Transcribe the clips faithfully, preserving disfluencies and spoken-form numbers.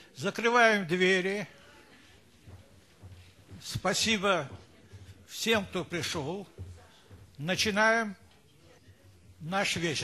Закрываем двери. Спасибо всем, кто пришел. Начинаем наш вечер.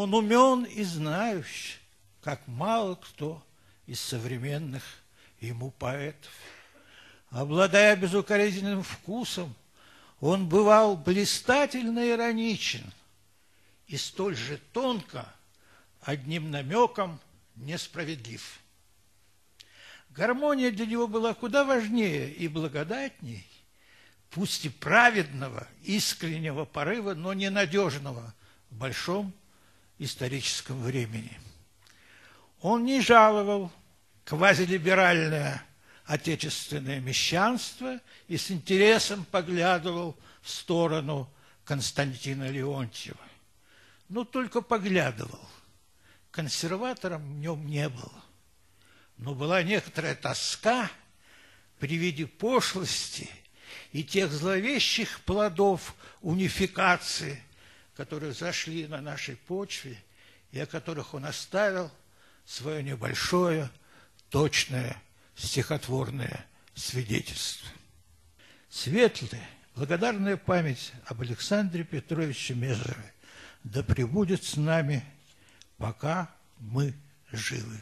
Он умен и знающий, как мало кто из современных ему поэтов. Обладая безукоризненным вкусом, он бывал блистательно ироничен и столь же тонко, одним намеком, несправедлив. Гармония для него была куда важнее и благодатней, пусть и праведного, искреннего порыва, но ненадежного в большом историческом времени. Он не жаловал квазилиберальное отечественное мещанство и с интересом поглядывал в сторону Константина Леонтьева. Но только поглядывал. Консерватором в нем не было. Но была некоторая тоска при виде пошлости и тех зловещих плодов унификации, которые зашли на нашей почве и о которых он оставил свое небольшое, точное, стихотворное свидетельство. Светлая, благодарная память об Александре Петровиче Мезерове да пребудет с нами, пока мы живы.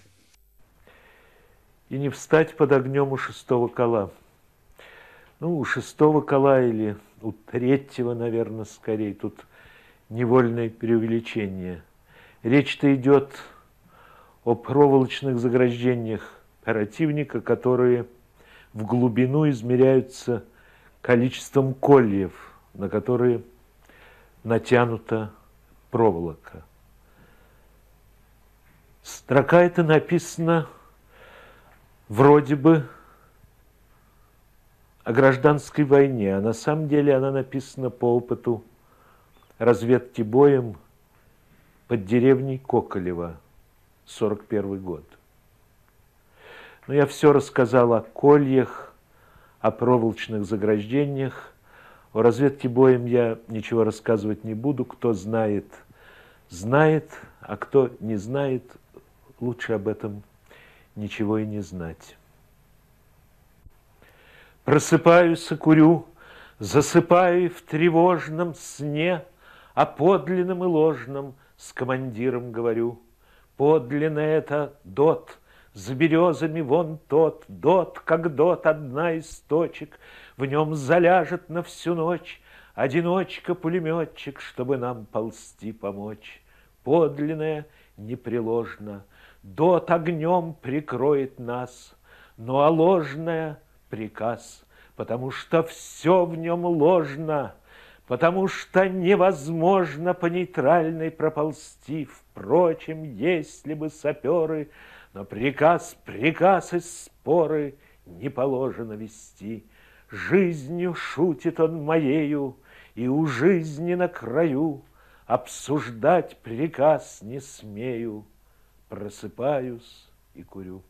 И не встать под огнем у шестого кола. Ну, у шестого кола или у третьего, наверное, скорее. Тут невольное преувеличение. Речь-то идет о проволочных заграждениях противника, которые в глубину измеряются количеством кольев, на которые натянута проволока. Строка эта написана вроде бы о гражданской войне, а на самом деле она написана по опыту разведки боем под деревней Коколево, сорок первый год. Но я все рассказал о кольях, о проволочных заграждениях. О разведке боем я ничего рассказывать не буду. Кто знает, знает, а кто не знает, лучше об этом ничего и не знать. Просыпаюсь и курю, засыпаю в тревожном сне, о подлинном и ложном с командиром говорю. Подлинно это дот, за березами вон тот, дот, как дот, одна из точек, в нем заляжет на всю ночь одиночка-пулеметчик, чтобы нам ползти помочь. Подлинное непреложно, дот огнем прикроет нас, ну а ложное приказ, потому что все в нем ложно, потому что невозможно по нейтральной проползти. Впрочем, если бы саперы, но приказ, приказ и споры не положено вести. Жизнью шутит он моею, и у жизни на краю обсуждать приказ не смею. Просыпаюсь и курю.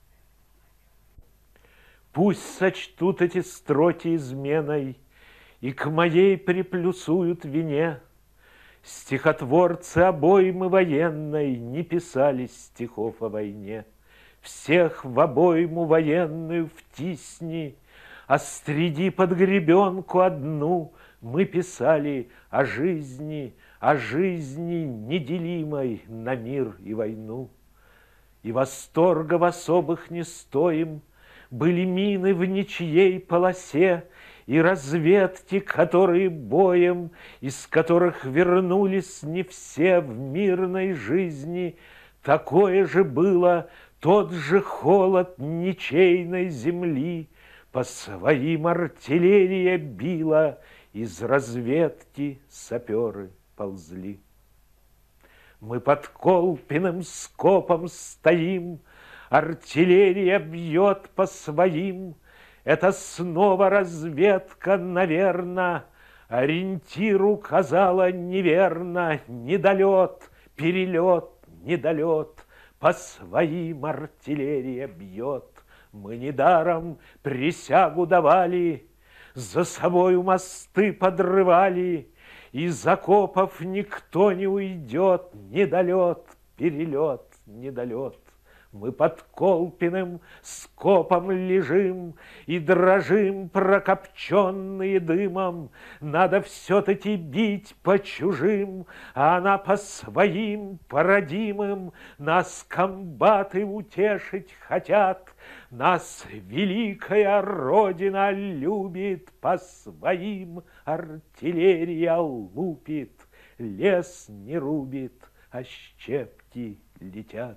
Пусть сочтут эти строки изменой и к моей приплюсуют вине. Стихотворцы обоймы военной не писали стихов о войне. Всех в обойму военную втисни, а среди под гребенку одну мы писали о жизни, о жизни неделимой на мир и войну. И восторга в особых не стоим, были мины в ничьей полосе, и разведки, которые боем, из которых вернулись не все в мирной жизни, такое же было, тот же холод ничейной земли, по своим артиллерия била, из разведки саперы ползли. Мы под Колпиным скопом стоим, артиллерия бьет по своим. Это снова разведка, наверно, ориентир указала неверно. Недолет, перелет, недолет, по своим артиллерия бьет. Мы недаром присягу давали, за собою мосты подрывали, из окопов никто не уйдет. Недолет, перелет, недолет, Мы под Колпиным скопом лежим и дрожим, прокопченные дымом. Надо все-таки бить по чужим, а она по своим породимым. Нас комбаты утешить хотят, нас великая Родина любит, по своим артиллерия лупит, лес не рубит, а щепки летят.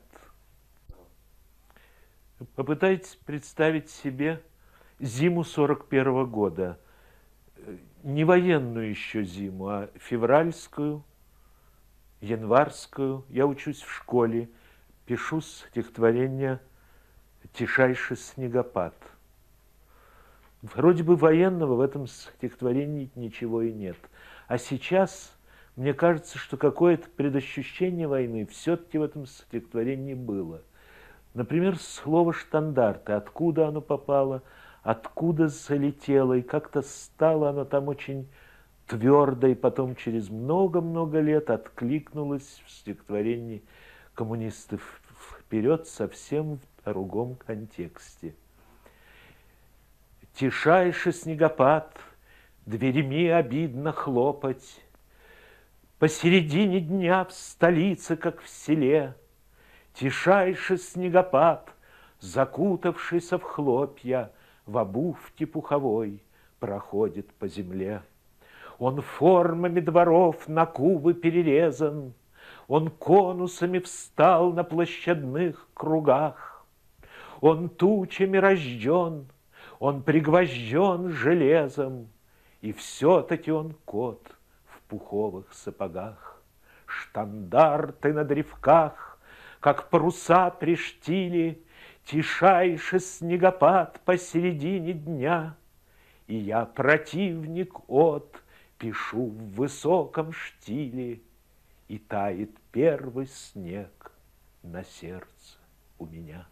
Попытайтесь представить себе зиму сорок первого года. Не военную еще зиму, а февральскую, январскую. Я учусь в школе, пишу стихотворение «Тишайший снегопад». Вроде бы военного в этом стихотворении ничего и нет. А сейчас мне кажется, что какое-то предощущение войны все-таки в этом стихотворении было. Например, слово «штандарты», откуда оно попало, откуда залетело, и как-то стало оно там очень твердо, и потом через много-много лет откликнулось в стихотворении коммунистов вперед совсем в другом контексте. Тишайший снегопад, дверями обидно хлопать, посередине дня в столице, как в селе, тишайший снегопад, закутавшийся в хлопья, в обувке пуховой, проходит по земле. Он формами дворов на кубы перерезан, он конусами встал на площадных кругах, он тучами рожден, он пригвожден железом, и все-таки он кот в пуховых сапогах. Штандарты на древках, как паруса при штиле, тишайший снегопад посередине дня. И я, противник от, пишу в высоком штиле, и тает первый снег на сердце у меня.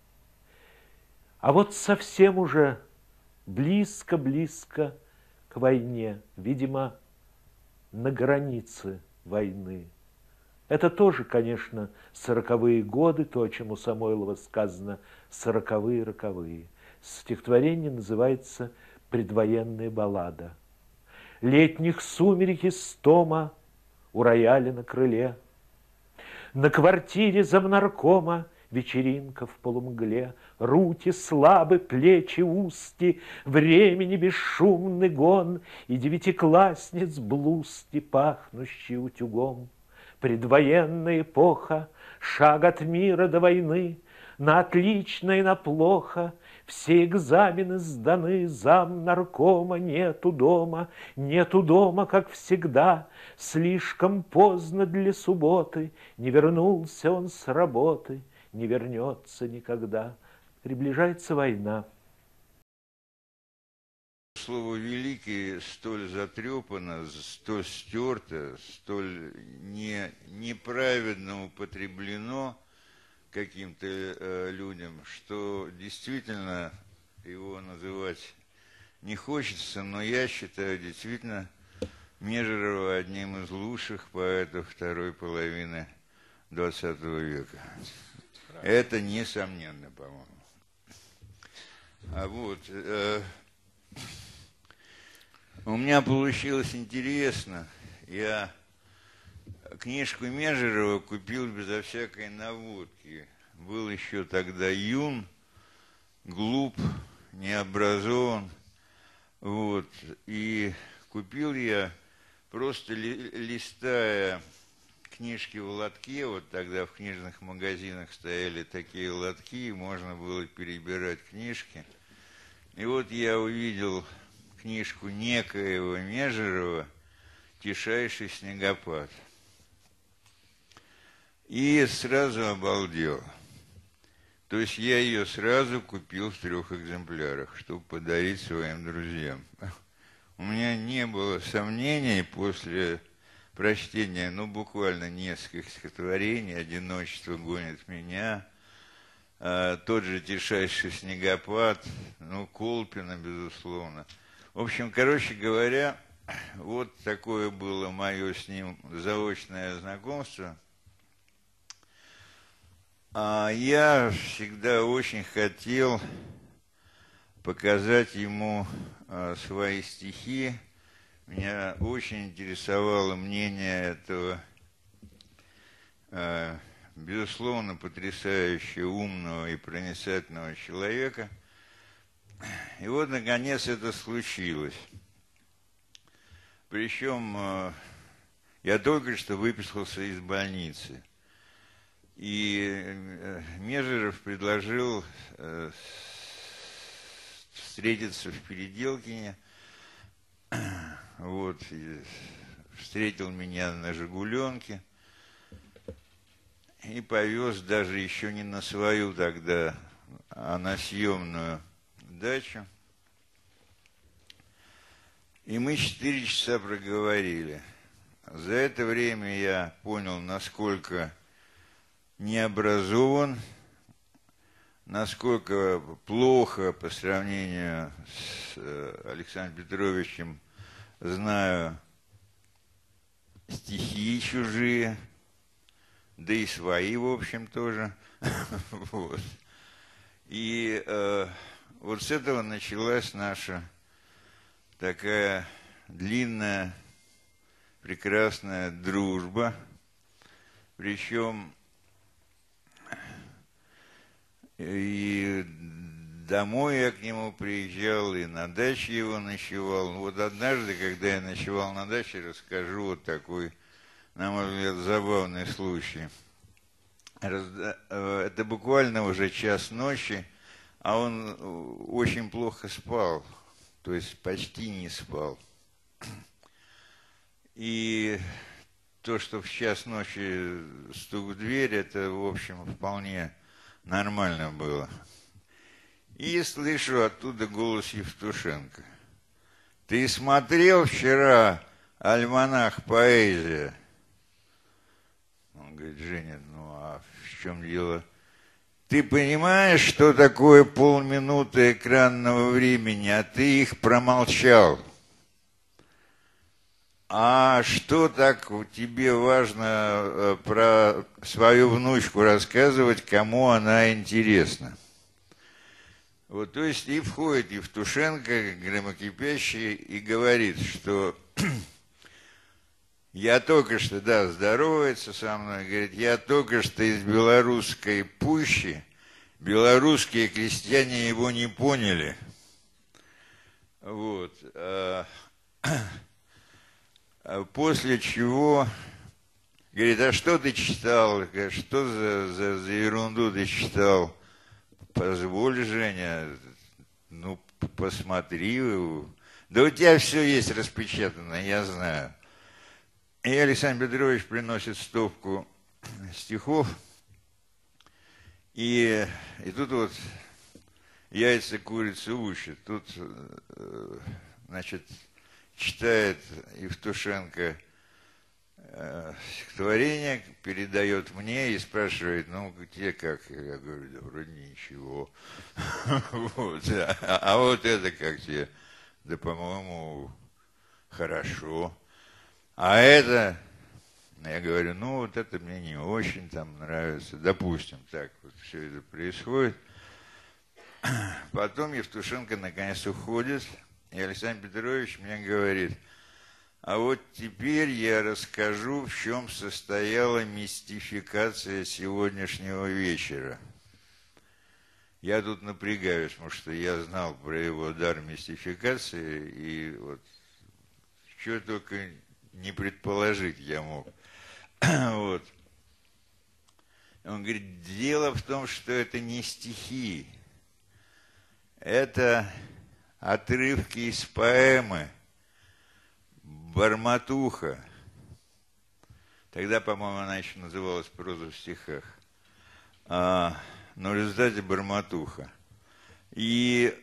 А вот совсем уже близко-близко к войне, видимо, на границе войны. Это тоже, конечно, сороковые годы, то, о чем у Самойлова сказано, сороковые-роковые. Стихотворение называется «Предвоенная баллада». Летних сумерек истома у рояля на крыле. На квартире замнаркома вечеринка в полумгле. Руки слабы, плечи узки, времени бесшумный гон, и девятиклассниц блузки, пахнущие утюгом. Предвоенная эпоха, шаг от мира до войны, на отлично и на плохо, все экзамены сданы, зам наркома нету дома, нету дома, как всегда, слишком поздно для субботы, не вернулся он с работы, не вернется никогда. Приближается война. Слово «великий» столь затрепано, столь стерто, столь не, неправедно употреблено каким-то э, людям, что действительно его называть не хочется, но я считаю действительно Межерова одним из лучших поэтов второй половины двадцатого века. Это несомненно, по-моему. А вот... Э, У меня получилось интересно. Я книжку Межерова купил безо всякой наводки. Был еще тогда юн, глуп, необразован. Вот. И купил я, просто ли, листая книжки в лотке, вот тогда в книжных магазинах стояли такие лотки, можно было перебирать книжки. И вот я увидел книжку некоего Межерова «Тишайший снегопад». И сразу обалдел. То есть я ее сразу купил в трех экземплярах, чтобы подарить своим друзьям. У меня не было сомнений после прочтения, ну, буквально нескольких стихотворений: «Одиночество гонит меня», тот же «Тишайший снегопад», ну, Колпина, безусловно. В общем, короче говоря, вот такое было мое с ним заочное знакомство. А я всегда очень хотел показать ему а, свои стихи. Меня очень интересовало мнение этого, а, безусловно, потрясающе умного и проницательного человека. И вот, наконец, это случилось. Причем а, я только что выписался из больницы. И Межеров предложил э, встретиться в Переделкине. Вот, и встретил меня на «Жигуленке» и повез даже еще не на свою тогда, а на съемную дачу. И мы четыре часа проговорили. За это время я понял, насколько не образован, насколько плохо по сравнению с Александром Петровичем знаю стихи чужие, да и свои, в общем, тоже. Вот. И э, вот с этого началась наша такая длинная, прекрасная дружба. Причем и домой я к нему приезжал, и на даче его ночевал. Вот однажды, когда я ночевал на даче, расскажу вот такой, на мой взгляд, забавный случай. Это буквально уже час ночи, а он очень плохо спал, то есть почти не спал. И то, что в час ночи стук в дверь, это, в общем, вполне нормально было. И слышу оттуда голос Евтушенко. Ты смотрел вчера альманах «Поэзия»? Он говорит, Женя, ну а в чем дело? Ты понимаешь, что такое полминуты экранного времени, а ты их промолчал? А что так тебе важно про свою внучку рассказывать, кому она интересна? Вот, то есть и входит Евтушенко, громокипящий, и говорит, что я только что, да, здоровается со мной, говорит, я только что из белорусской пущи, белорусские крестьяне его не поняли. Вот. После чего, говорит, а что ты читал? Что за, за, за ерунду ты читал? Позволь, Женя, ну, посмотри. Да у тебя все есть распечатано, я знаю. И Александр Петрович приносит стопку стихов. И, и тут вот яйца курицы учат. Тут, значит, читает Евтушенко э, стихотворение, передает мне и спрашивает, ну, где как? Я говорю, да вроде ничего. Вот. А, а вот это как тебе? Да, по-моему, хорошо. А это, я говорю, ну, вот это мне не очень там нравится. Допустим, так вот все это происходит. Потом Евтушенко наконец уходит. И Александр Петрович мне говорит, а вот теперь я расскажу, в чем состояла мистификация сегодняшнего вечера. Я тут напрягаюсь, потому что я знал про его дар мистификации, и вот что только не предположить я мог. Вот. Он говорит, дело в том, что это не стихи, это отрывки из поэмы «Бормотуха». Тогда, по-моему, она еще называлась «Проза в стихах». А, но в результате «Бормотуха». И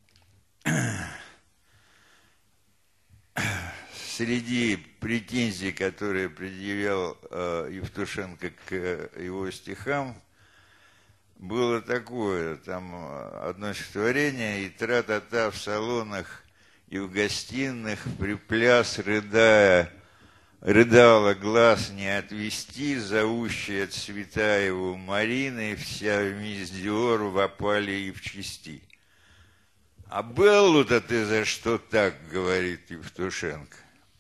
среди претензий, которые предъявлял э, Евтушенко к его стихам, было такое, там одно стихотворение, и тра-та-та в салонах и в гостиных, припляс, рыдая, рыдала, глаз не отвести, зовущая Цветаеву Марины, вся в миздиор, в опале и в чести. А Беллу-то ты за что так, говорит Евтушенко.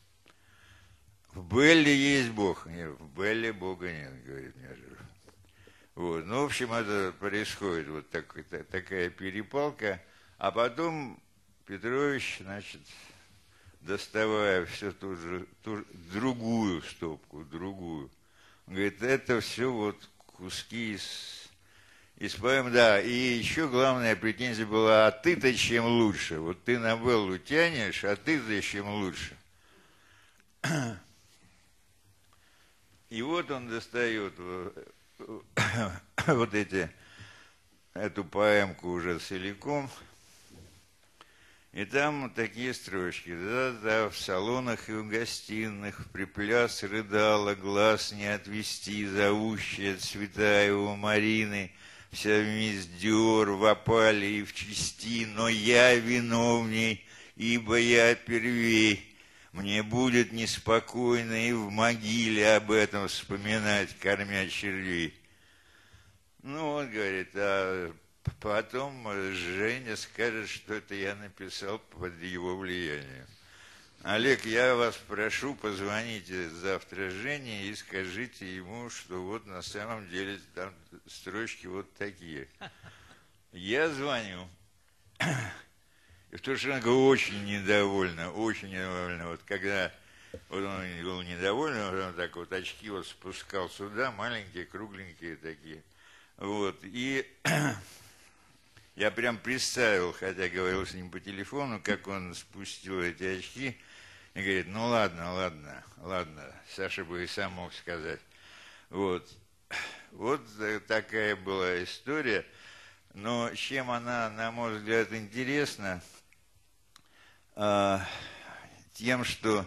В Белле есть Бог. Нет, в Белле Бога нет, говорит Межеров. Вот. Ну, в общем, это происходит вот так, такая перепалка. А потом Петрович, значит, доставая все ту же, ту, другую стопку, другую, он говорит, это все вот куски из, из поэм, да. И еще главная претензия была, а ты-то чем лучше? Вот ты на Беллу тянешь, а ты-то чем лучше? И вот он достает вот эти, эту поэмку уже целиком. И там такие строчки. Да-да, в салонах и в гостиных в припляс рыдала, глаз не отвести, зовущая Цветаеву Марины, вся вместе Диор в опале и в чести, но я виновней, ибо я первей. Мне будет неспокойно и в могиле об этом вспоминать, кормя червей. Ну, он говорит, а потом Женя скажет, что это я написал под его влиянием. Олег, я вас прошу, позвоните завтра Жене и скажите ему, что вот на самом деле там строчки вот такие. Я звоню. И Евтушенко очень недовольна, очень недовольна. Вот когда вот он был недоволен, он так вот очки вот спускал сюда, маленькие, кругленькие такие. Вот. И я прям представил, хотя говорил с ним по телефону, как он спустил эти очки. И говорит, ну ладно, ладно, ладно. Саша бы и сам мог сказать. Вот. Вот такая была история. Но чем она, на мой взгляд, интересна, тем, что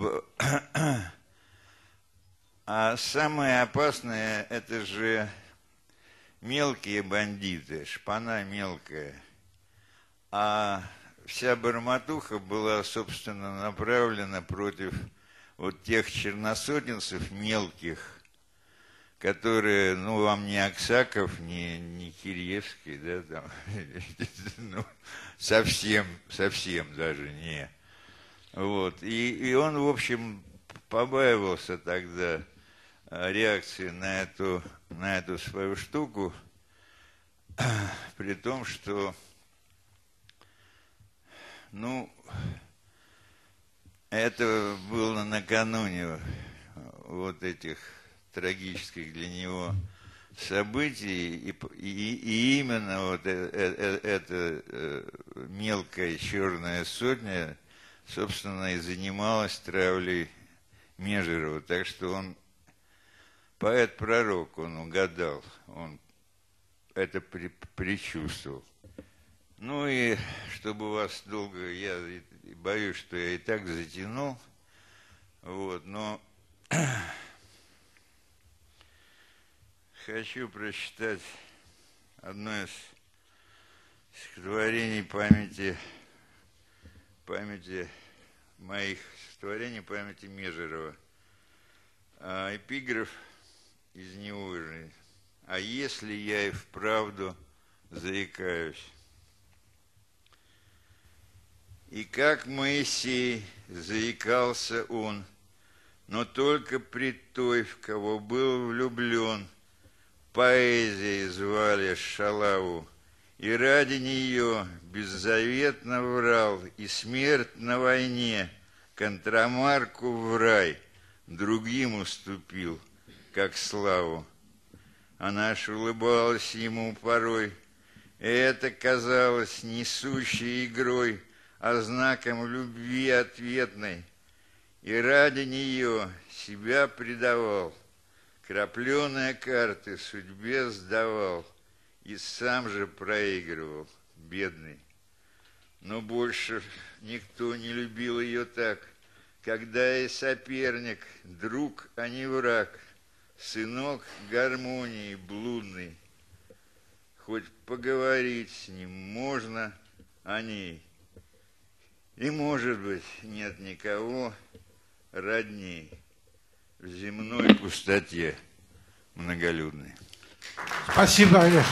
а самое опасное, это же мелкие бандиты, шпана мелкая. А вся бормотуха была, собственно, направлена против вот тех черносотенцев мелких, которые, ну, вам не Аксаков, не, не Киреевский, да, там, ну, совсем, совсем даже не. Вот. И, и он, в общем, побаивался тогда реакции на эту, на эту свою штуку, при том, что, ну, это было накануне вот этих трагических для него событий, и, и, и именно вот эта, эта мелкая черная сотня, собственно, и занималась травлей Межерова. Так что он поэт-пророк, он угадал, он это при, предчувствовал. Ну и чтобы вас долго, я боюсь, что я и так затянул, вот, но хочу прочитать одно из стихотворений памяти, памяти моих стихотворений памяти Межерова. А эпиграф из него же. А если я и вправду заикаюсь? И как Моисей заикался он, но только пред той, в кого был влюблен. Поэзией звали Шалаву, и ради нее беззаветно врал, и смерть на войне, контрамарку в рай, другим уступил, как славу. Она ж улыбалась ему порой, и это казалось несущей игрой, а знаком любви ответной, и ради нее себя предавал, крапленые карты судьбе сдавал, и сам же проигрывал, бедный. Но больше никто не любил ее так, когда и соперник, друг, а не враг, сынок гармонии блудный. Хоть поговорить с ним можно о ней, и, может быть, нет никого родней. в земной пустоте многолюдной. Спасибо, Олег.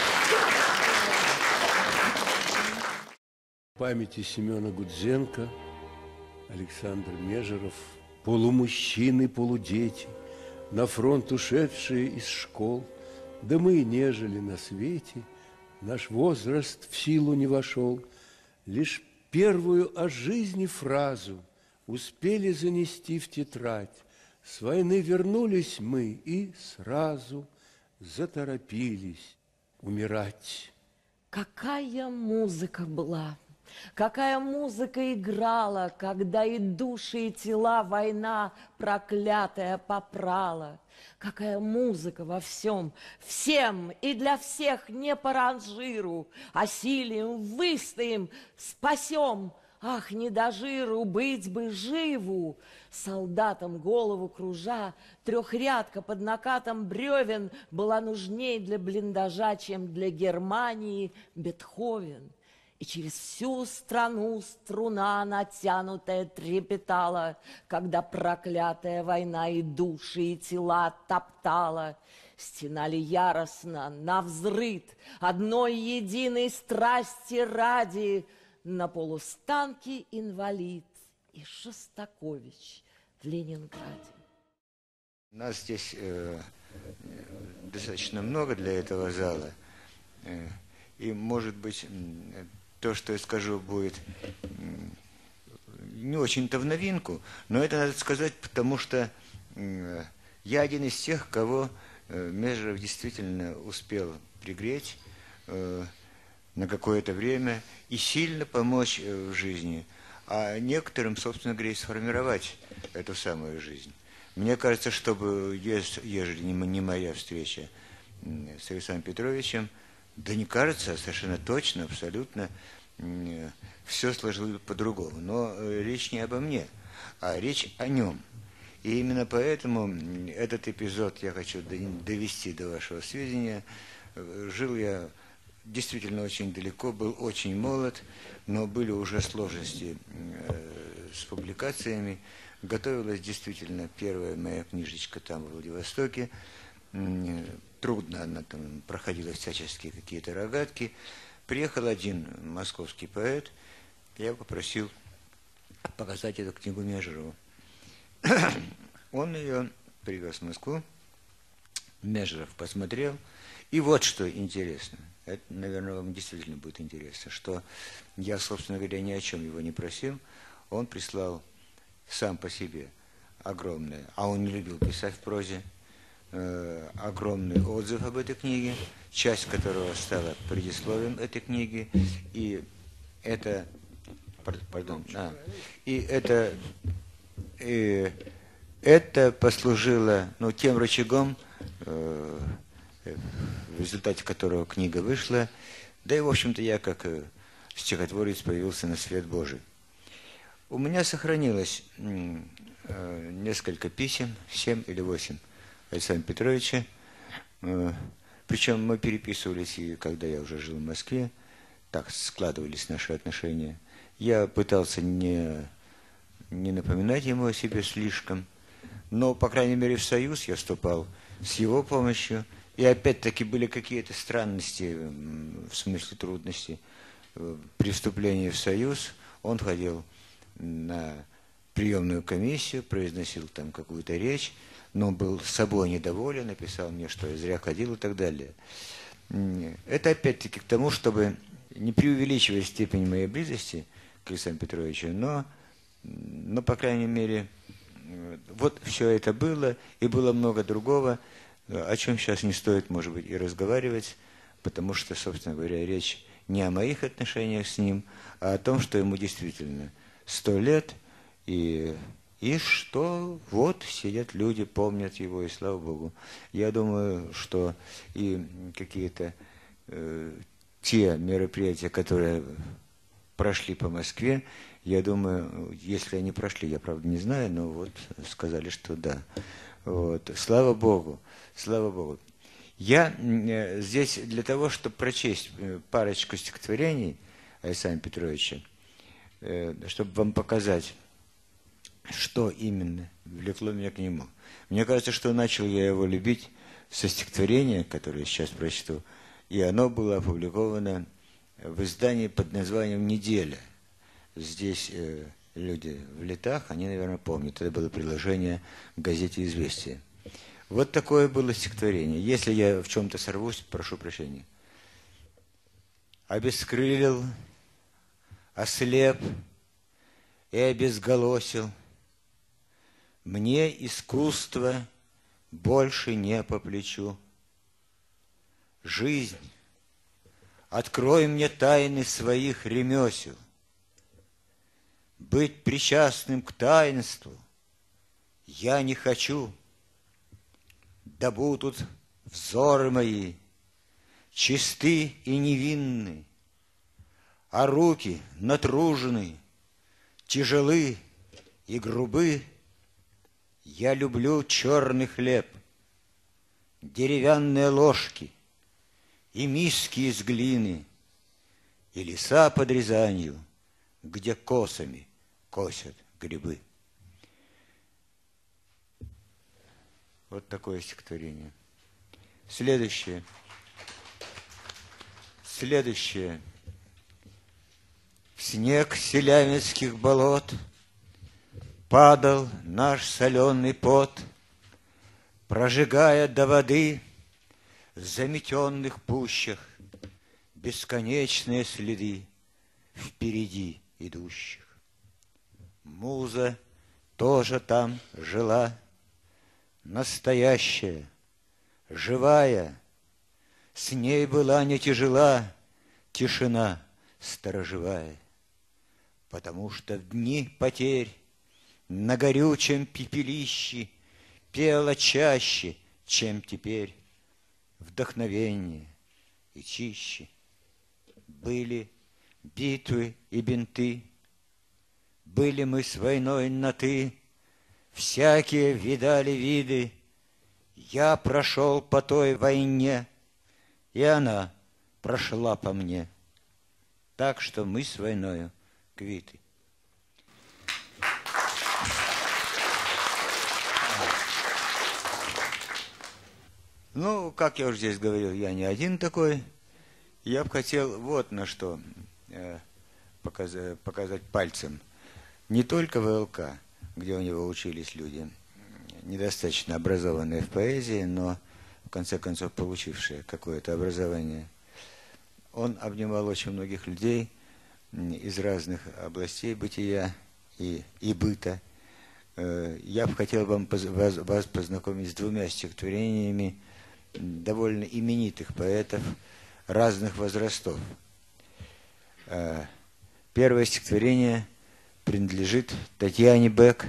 В памяти Семена Гудзенко, Александр Межеров, полумужчины, полудети, на фронт ушедшие из школ, да мы и не жили на свете, наш возраст в силу не вошел, лишь первую о жизни фразу успели занести в тетрадь. С войны вернулись мы и сразу заторопились умирать. Какая музыка была, какая музыка играла, когда и души, и тела война проклятая попрала. Какая музыка во всем, всем и для всех не по ранжиру, осилием, выстоим, спасем. Ах, не до жиру, быть бы живу! Солдатам голову кружа, трехрядка под накатом бревен была нужней для блиндажа, чем для Германии Бетховен. И через всю страну струна натянутая трепетала, когда проклятая война и души, и тела топтала. Стенали яростно, навзрыд, одной единой страсти ради, на полустанке инвалид и Шостакович в Ленинграде. Нас здесь э, достаточно много для этого зала. Э, и, может быть, то, что я скажу, будет не очень-то в новинку, но это надо сказать, потому что э, я один из тех, кого э, Межеров действительно успел пригреть э, на какое-то время и сильно помочь в жизни, а некоторым, собственно говоря, сформировать эту самую жизнь. Мне кажется, чтобы, ежели не моя встреча с Александром Петровичем, да не кажется, а совершенно точно, абсолютно, все сложилось бы по-другому. Но речь не обо мне, а речь о нем. И именно поэтому этот эпизод я хочу довести до вашего сведения. Жил я действительно очень далеко, был очень молод, но были уже сложности э, с публикациями. Готовилась действительно первая моя книжечка там, в Владивостоке. Трудно она там проходила всяческие какие-то рогатки. Приехал один московский поэт, я попросил показать эту книгу Межерову. Он ее привез в Москву, Межеров посмотрел, и вот что интересно. Это, наверное, вам действительно будет интересно, что я, собственно говоря, ни о чем его не просил. Он прислал сам по себе огромное, а он не любил писать в прозе, э, огромный отзыв об этой книге, часть которого стала предисловием этой книги. И это, пардон, а, и это, и это послужило, ну, тем рычагом, э, в результате которого книга вышла, да и, в общем-то, я, как стихотворец, появился на свет Божий. У меня сохранилось э, несколько писем, семь или восемь Александра Петровича, э, причем мы переписывались, и когда я уже жил в Москве, так складывались наши отношения. Я пытался не, не напоминать ему о себе слишком, но, по крайней мере, в союз я вступал с его помощью. И опять-таки были какие-то странности, в смысле трудности. При вступлении в союз он ходил на приемную комиссию, произносил там какую-то речь, но был собой недоволен, написал мне, что я зря ходил и так далее. Это опять-таки к тому, чтобы не преувеличивать степень моей близости к Александру Петровичу, но, но по крайней мере, вот все это было, и было много другого, о чем сейчас не стоит, может быть, и разговаривать, потому что, собственно говоря, речь не о моих отношениях с ним, а о том, что ему действительно сто лет, и, и что вот сидят люди, помнят его, и слава Богу. Я думаю, что и какие-то э, те мероприятия, которые прошли по Москве, я думаю, если они прошли, я, правда, не знаю, но вот сказали, что да. Вот. Слава Богу, слава Богу. Я здесь для того, чтобы прочесть парочку стихотворений Александра Петровича, чтобы вам показать, что именно влекло меня к нему. Мне кажется, что начал я его любить со стихотворения, которое я сейчас прочту, и оно было опубликовано в издании под названием «Неделя». Здесь э, люди в летах, они, наверное, помнят, это было приложение к газете «Известия». Вот такое было стихотворение. Если я в чем-то сорвусь, прошу прощения. Обескрылил, ослеп и обезголосил. Мне искусство больше не по плечу. Жизнь, открой мне тайны своих ремесел. Быть причастным к таинству я не хочу. Да будут взоры мои чисты и невинны, а руки натружены, тяжелы и грубы. Я люблю черный хлеб, деревянные ложки и миски из глины, и леса под Рязанью, где косами косят грибы. Вот такое стихотворение. Следующее. Следующее. В снег селявинских болот падал наш соленый пот, прожигая до воды в заметенных пущах бесконечные следы впереди идущих. Муза тоже там жила, настоящая, живая, с ней была не тяжела тишина сторожевая, потому что в дни потерь на горючем пепелище пела чаще, чем теперь, вдохновение и чище. Были битвы и бинты, были мы с войной на «ты», всякие видали виды. Я прошел по той войне, и она прошла по мне. Так что мы с войною квиты. Ну, как я уже здесь говорил, я не один такой. Я бы хотел вот на что э, показать, показать пальцем. Не только в ВЛК, где у него учились люди, недостаточно образованные в поэзии, но в конце концов получившие какое-то образование. Он обнимал очень многих людей из разных областей бытия и, и быта. Я бы хотел вам, вас, вас познакомить с двумя стихотворениями довольно именитых поэтов разных возрастов. Первое стихотворение принадлежит Татьяне Бек.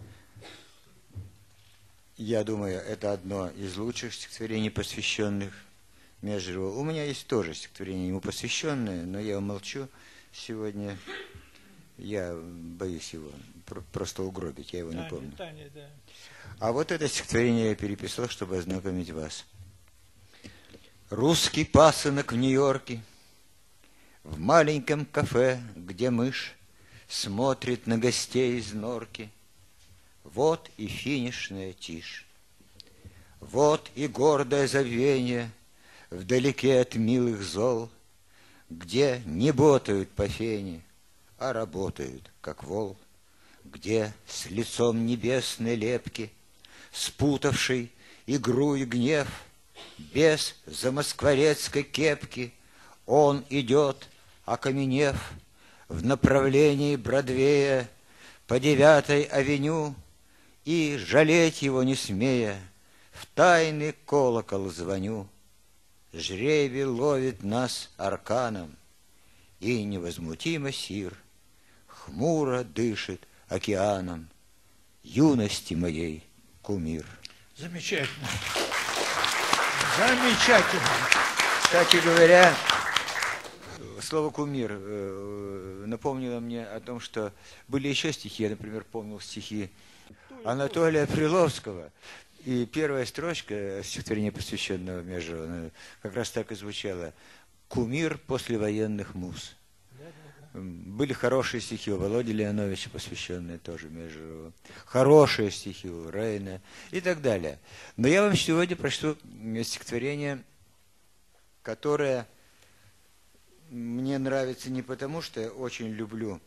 Я думаю, это одно из лучших стихотворений, посвященных Межерову. У меня есть тоже стихотворение ему посвященное, но я умолчу сегодня. Я боюсь его просто угробить, я его Таня, не помню. Таня, да. А вот это стихотворение я переписал, чтобы ознакомить вас. Русский пасынок в Нью-Йорке, в маленьком кафе, где мышь смотрит на гостей из норки. Вот и финишная тишь, вот и гордое забвение вдалеке от милых зол, где не ботают по фене, а работают, как вол, где с лицом небесной лепки, спутавший игру и гнев, без замоскворецкой кепки он идет, окаменев, в направлении Бродвея по девятой авеню, и, жалеть его не смея, в тайный колокол звоню. Жребий ловит нас арканом, и невозмутимо сир хмуро дышит океаном юности моей кумир. Замечательно. Замечательно. Кстати говоря, слово «кумир» напомнило мне о том, что были еще стихи. Я, например, помнил стихи Анатолия Приловского. И первая строчка стихотворения, посвященного Межерову, как раз так и звучала: «Кумир послевоенных муз». Были хорошие стихи у Володи Леоновича, посвященные тоже Межерову. Хорошие стихи у Рейна и так далее. Но я вам сегодня прочту стихотворение, которое мне нравится не потому, что я очень люблю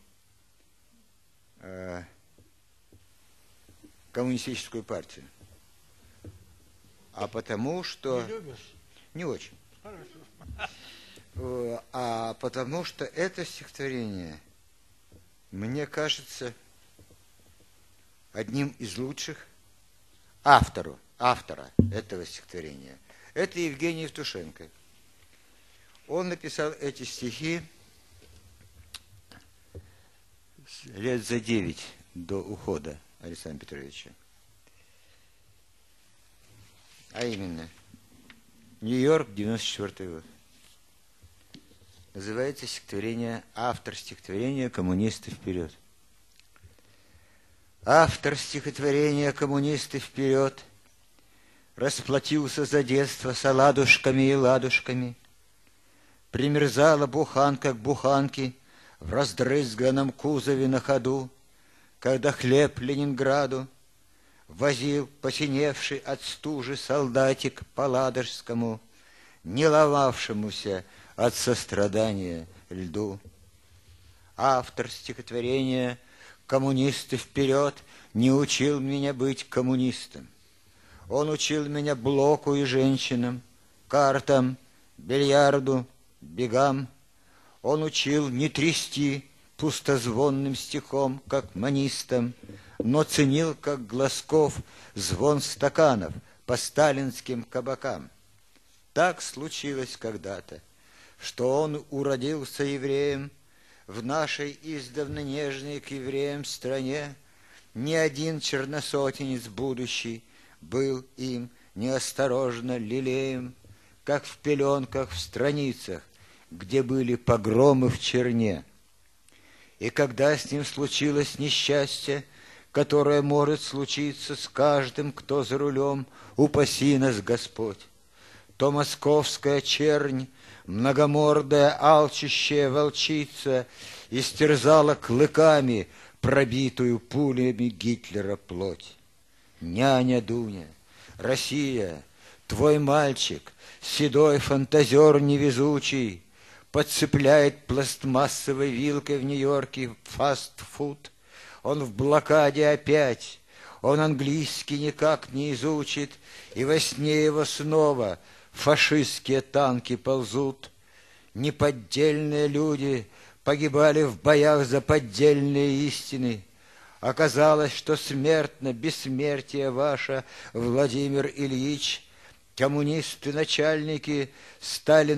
э, коммунистическую партию, а потому что... Не любишь? Не очень. Хорошо. А потому что это стихотворение, мне кажется, одним из лучших автору, автора этого стихотворения. Это Евгений Евтушенко. Он написал эти стихи лет за девять до ухода Александра Петровича. А именно, Нью-Йорк, девяносто четвёртый год. Называется стихотворение, автор стихотворения «Коммунисты вперед». Автор стихотворения «Коммунисты вперед» расплатился за детство с оладушками и ладушками. Примерзала буханка к буханке в раздрызганном кузове на ходу, когда хлеб Ленинграду возил посиневший от стужи солдатик по Ладожскому, не ломавшемуся от сострадания льду. Автор стихотворения «Коммунисты вперед» не учил меня быть коммунистом. Он учил меня блоку и женщинам, картам, бильярду, бегам. Он учил не трясти пустозвонным стихом, как манистам, но ценил, как Глазков, звон стаканов по сталинским кабакам. Так случилось когда-то, что он уродился евреем в нашей издавна нежной к евреям стране. Ни один черносотенец будущий был им неосторожно лелеем, как в пеленках в страницах, где были погромы в черне. И когда с ним случилось несчастье, которое может случиться с каждым, кто за рулем, упаси нас, Господь, то московская чернь, многомордая алчущая волчица, истерзала клыками пробитую пулями Гитлера плоть. Няня Дуня, Россия, твой мальчик, седой фантазер невезучий, подцепляет пластмассовой вилкой в Нью-Йорке фастфуд. Он в блокаде опять, он английский никак не изучит, и во сне его снова фашистские танки ползут. Неподдельные люди погибали в боях за поддельные истины. Оказалось, что смертно бессмертие ваше, Владимир Ильич. Коммунисты-начальники стали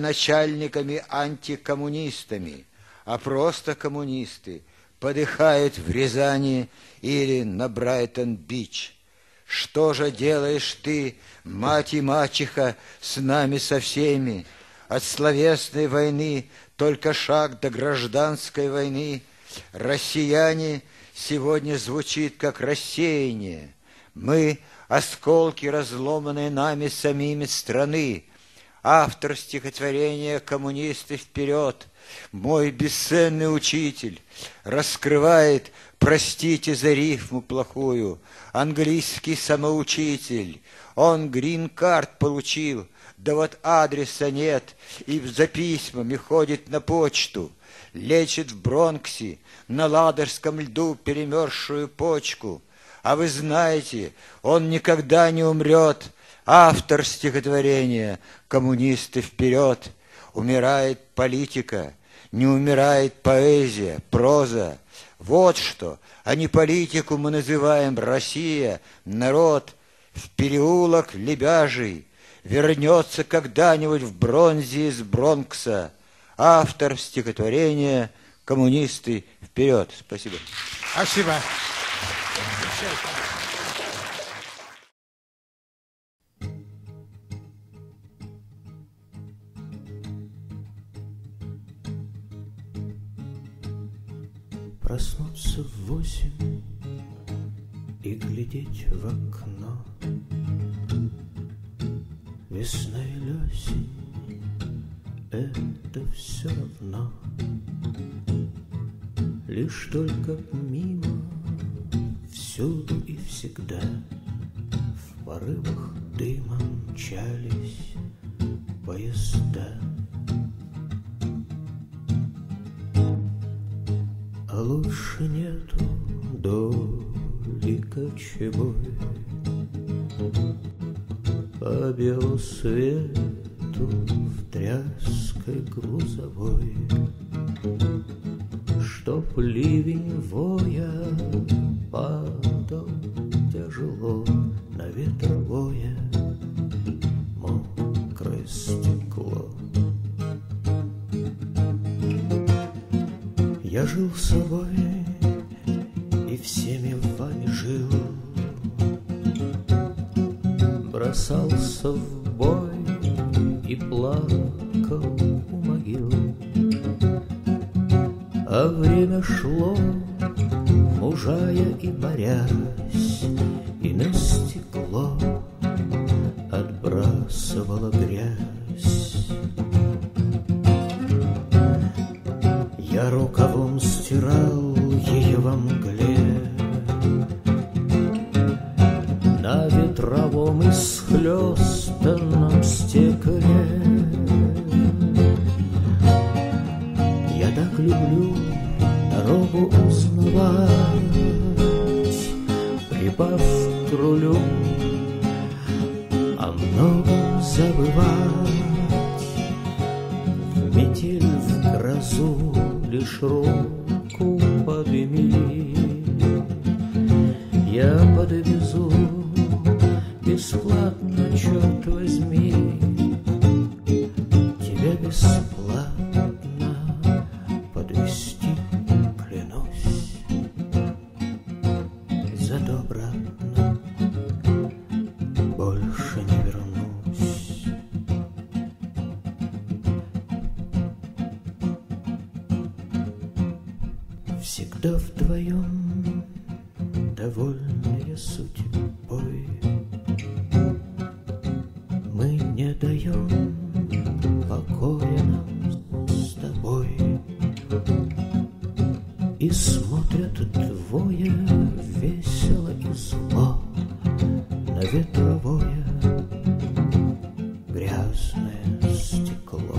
начальниками-антикоммунистами, а просто коммунисты подыхают в Рязани или на Брайтон-Бич. Что же делаешь ты, мать и мачеха, с нами со всеми? От словесной войны только шаг до гражданской войны. Россияне сегодня звучит как рассеяние. Мы осколки разломанной нами самими страны. Автор стихотворения «Коммунисты вперед», мой бесценный учитель, раскрывает, простите за рифму плохую, английский самоучитель. Он грин-карт получил, да вот адреса нет, и за письмами ходит на почту. Лечит в Бронксе на ладожском льду перемерзшую почку. А вы знаете, он никогда не умрет. Автор стихотворения «Коммунисты вперед». Умирает политика, не умирает поэзия, проза. Вот что, а не политику мы называем Россия, народ. В переулок Лебяжий вернется когда-нибудь в бронзе из Бронкса. Автор стихотворения «Коммунисты вперед». Спасибо. Спасибо. Проснуться в восемь и глядеть в окно. Весна или осень — это все равно. Лишь только мимо, всюду и всегда в порывах дыма мчались поезда. А лучше нету доли кочевой по белу свету в тряской грузовой, чтоб ливень воя падал тяжело на ветровое мокрое стекло. Я жил с собой и всеми вами жил, бросался в бой и плакал у могил. А время шло, мужая и борясь, и на стекло отбрасывала грязь. Я рукавом стирал ее во мгле на ветровом исхлёстанном стекле. Я так люблю дорогу узнавать, припав к рулю, о многом забывать. В метель, в грозу лишь руку подними, я подвезу бесплатно, черт возьми, тебя бесплатно подвезти, клянусь. Зато обратно больше не вернусь. Всегда вдвоем, довольные судьбой, мы не даем покоя нам с тобой. И смотрят двое весело и зло на ветровое грязное стекло.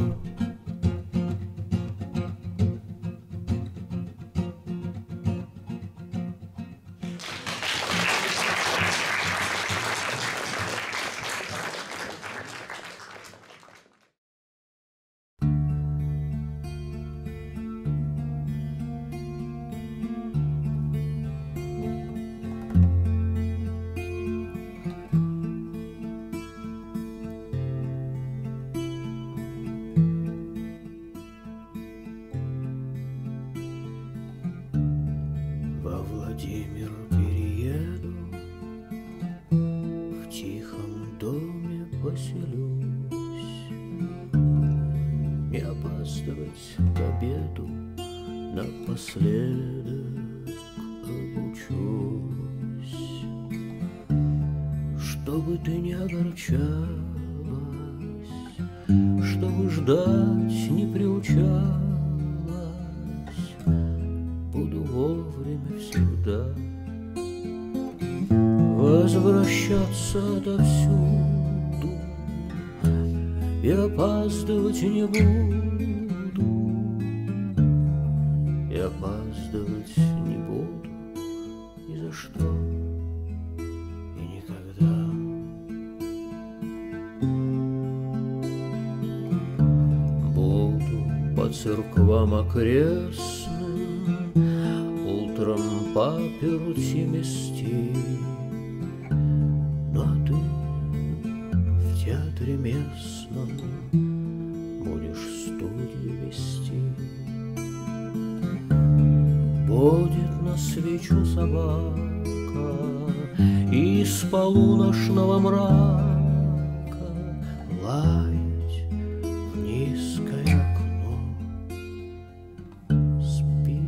Во Владимир перееду, в тихом доме поселюсь, не опаздывать к обеду, напоследок обучусь. Чтобы ты не огорчалась, чтобы ждать не приучалась, буду вовремя всегда возвращаться отовсюду и опаздывать не буду, и опаздывать не буду ни за что и никогда. Буду по церквам окрестным утром паперти мести, ну а ты в театре местном будешь студию вести. Будет на свечу собака из полуношного мрака лаять в низкое окно. Спи,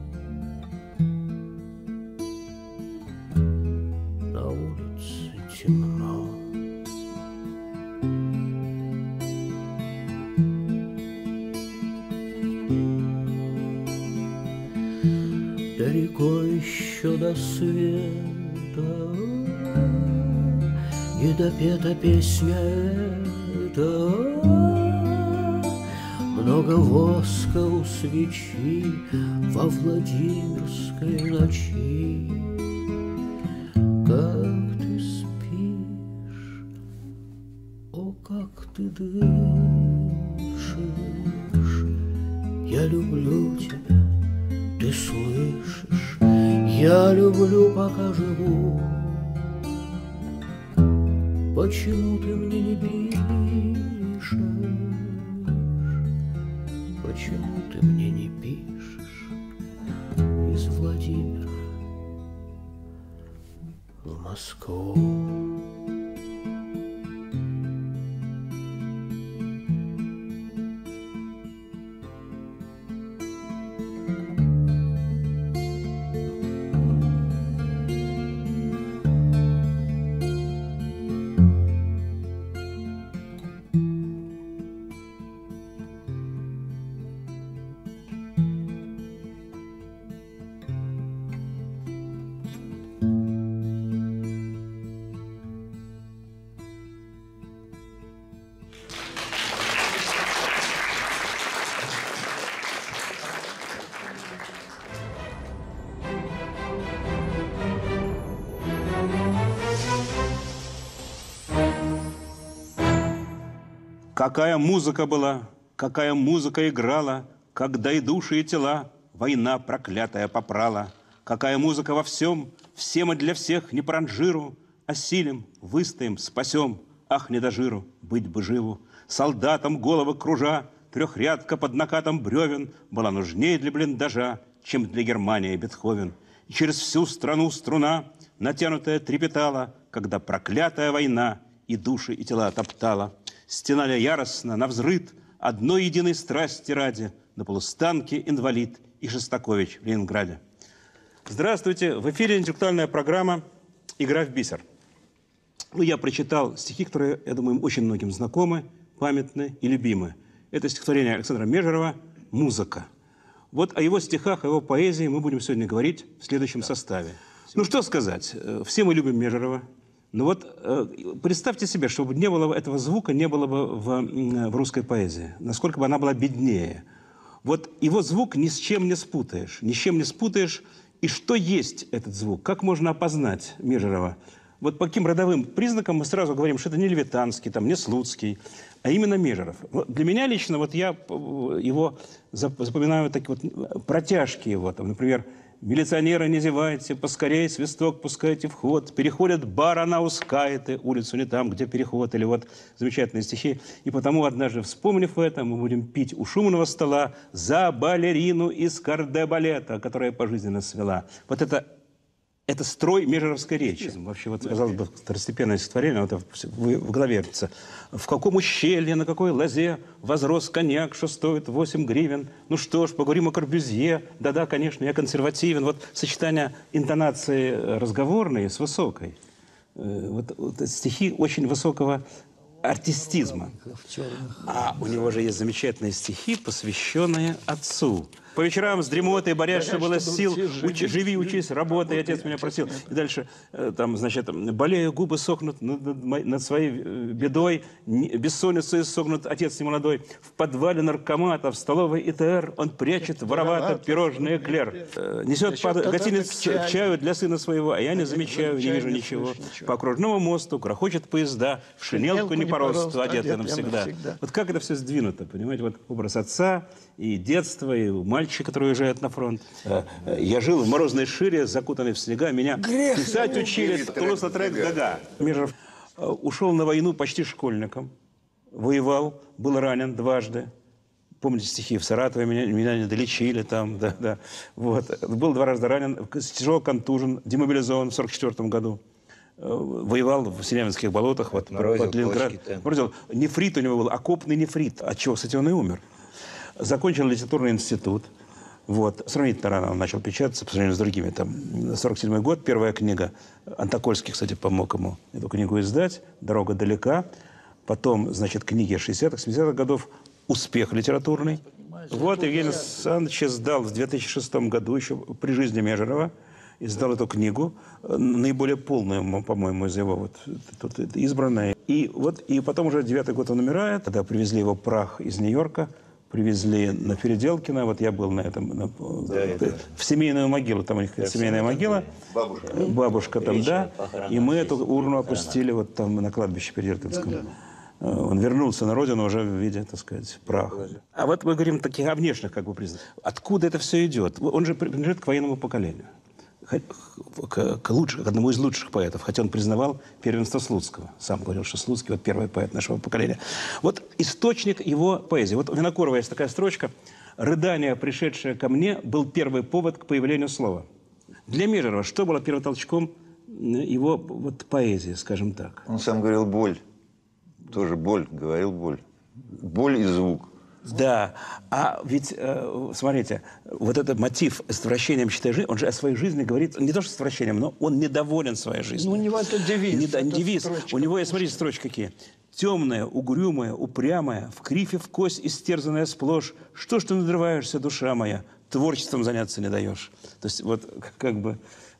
на улице темно. далеко еще до света, не допета песня эта. Много воска у свечи во Владимирской ночи. Как ты спишь, о, как ты дышишь, я люблю тебя, ты слышишь, я люблю, пока живу. Почему ты мне не пишешь? Почему ты мне не пишешь из Владимира в Москву? Какая музыка была, какая музыка играла, когда и души, и тела война проклятая попрала. Какая музыка во всем, всем и для всех не по ранжиру, осилим, выстоим, спасем, ах, не до жиру, быть бы живу. Солдатам головы кружа, трехрядка под накатом бревен была нужнее для блиндажа, чем для Германии Бетховен. И через всю страну струна, натянутая, трепетала, когда проклятая война и души, и тела топтала. Стенали яростно, навзрыд, одной единой страсти ради, на полустанке инвалид и Шостакович в Ленинграде. Здравствуйте! В эфире интеллектуальная программа «Игра в бисер». Ну, я прочитал стихи, которые, я думаю, очень многим знакомы, памятны и любимы. Это стихотворение Александра Межерова «Музыка». Вот о его стихах, о его поэзии мы будем сегодня говорить в следующем да. составе. Ну, что сказать. Все мы любим Межерова. Но вот э, представьте себе, чтобы не было этого звука, не было бы в, в русской поэзии. Насколько бы она была беднее. Вот его звук ни с чем не спутаешь. Ни с чем не спутаешь. И что есть этот звук? Как можно опознать Межерова? Вот по каким родовым признакам мы сразу говорим, что это не Левитанский, там, не Слуцкий, а именно Межеров. Для меня лично вот я его запоминаю такие вот протяжки его. Там, например, «Милиционеры, не зевайте, поскорей свисток пускайте в ход, переходит бар, она ускает, и улицу не там, где переход». Или вот замечательные стихи. И потому однажды, вспомнив это, мы будем пить у шумного стола за балерину из кардебалета, которая пожизненно свела. Вот это, это строй межеровской речи. Вообще, вот, казалось бы, второстепенное стихотворение, вот это в, в голове вертится. В каком ущелье, на какой лозе возрос коньяк, что стоит восемь гривен? Ну что ж, поговорим о Корбюзье. Да-да, конечно, я консервативен. Вот сочетание интонации разговорной с высокой. Вот, вот стихи очень высокого артистизма. А у него же есть замечательные стихи, посвященные отцу. По вечерам с дремотой борясь, что было сил, учи, живи, учись, работай, отец меня просил. И дальше, там, значит, болею, губы сохнут над, над своей бедой, бессонницей сохнут, отец не молодой. В подвале наркомата, в столовой ИТР он прячет воровато пирожные эклер. Несет под гостиниц к чаю для сына своего, а я не замечаю, не вижу ничего. По окружному мосту грохочет поезда, в шинелку не по росту, одетый навсегда. Вот как это все сдвинуто, понимаете? Вот образ отца и детства, и мальчика, который уезжает на фронт. Я жил в морозной шире, закутанный в снега. Меня Грех. писать учили Тулус-Лаутрек Гага. Межеров ушел на войну почти школьником. Воевал, был ранен дважды. Помните стихи? В Саратове меня, меня не долечили там. Да, да. Вот. Был два раза ранен, тяжело контужен, демобилизован в сорок четвёртом году. Воевал в Селявинских болотах, вот, под Ленинград. Бродил. Нефрит у него был, окопный нефрит. От чего, кстати, он и умер. Закончил литературный институт. Вот. Сравнительно рано он начал печататься по сравнению с другими. Там, сорок седьмой год, первая книга. Антокольский, кстати, помог ему эту книгу издать. «Дорога далека». Потом, значит, книги шестидесятых, семидесятых годов. Успех литературный. Вот Евгений Александрович издал в две тысячи шестом году, еще при жизни Межерова, издал эту книгу, наиболее полную, по-моему, из его вот тут избранная. И вот и потом уже девятый год он умирает, когда привезли его прах из Нью-Йорка, привезли на Переделкино, вот я был на этом, на, да, это... в семейную могилу, там у них да, семейная могила, бабушка, бабушка там, да, и мы эту урну опустили вот там на кладбище Переделкинском. Да, да. Он вернулся на родину уже в виде, так сказать, праха. А вот мы говорим таких о внешних как бы признаках. Откуда это все идет? Он же принадлежит к военному поколению. К, к, лучше, к одному из лучших поэтов, хотя он признавал первенство Слуцкого. Сам говорил, что Слуцкий вот первый поэт нашего поколения. Вот источник его поэзии. Вот у Винокурова есть такая строчка: «Рыдание, пришедшее ко мне, был первый повод к появлению слова». Для Межерова что было первым толчком его вот, поэзии, скажем так? Он сам говорил боль. Тоже боль, говорил боль. Боль и звук. Да, а ведь, э, смотрите, вот этот мотив с отвращением считай жизнь, он же о своей жизни говорит, не то что с отвращением, но он недоволен своей жизнью. Ну, у него это девиз. Не, это девиз. Строчка. У него есть, смотрите, строчки какие. «Темная, угрюмая, упрямая, в крифе в кость истерзанная сплошь, что ж ты надрываешься, душа моя, творчеством заняться не даешь». То есть вот как бы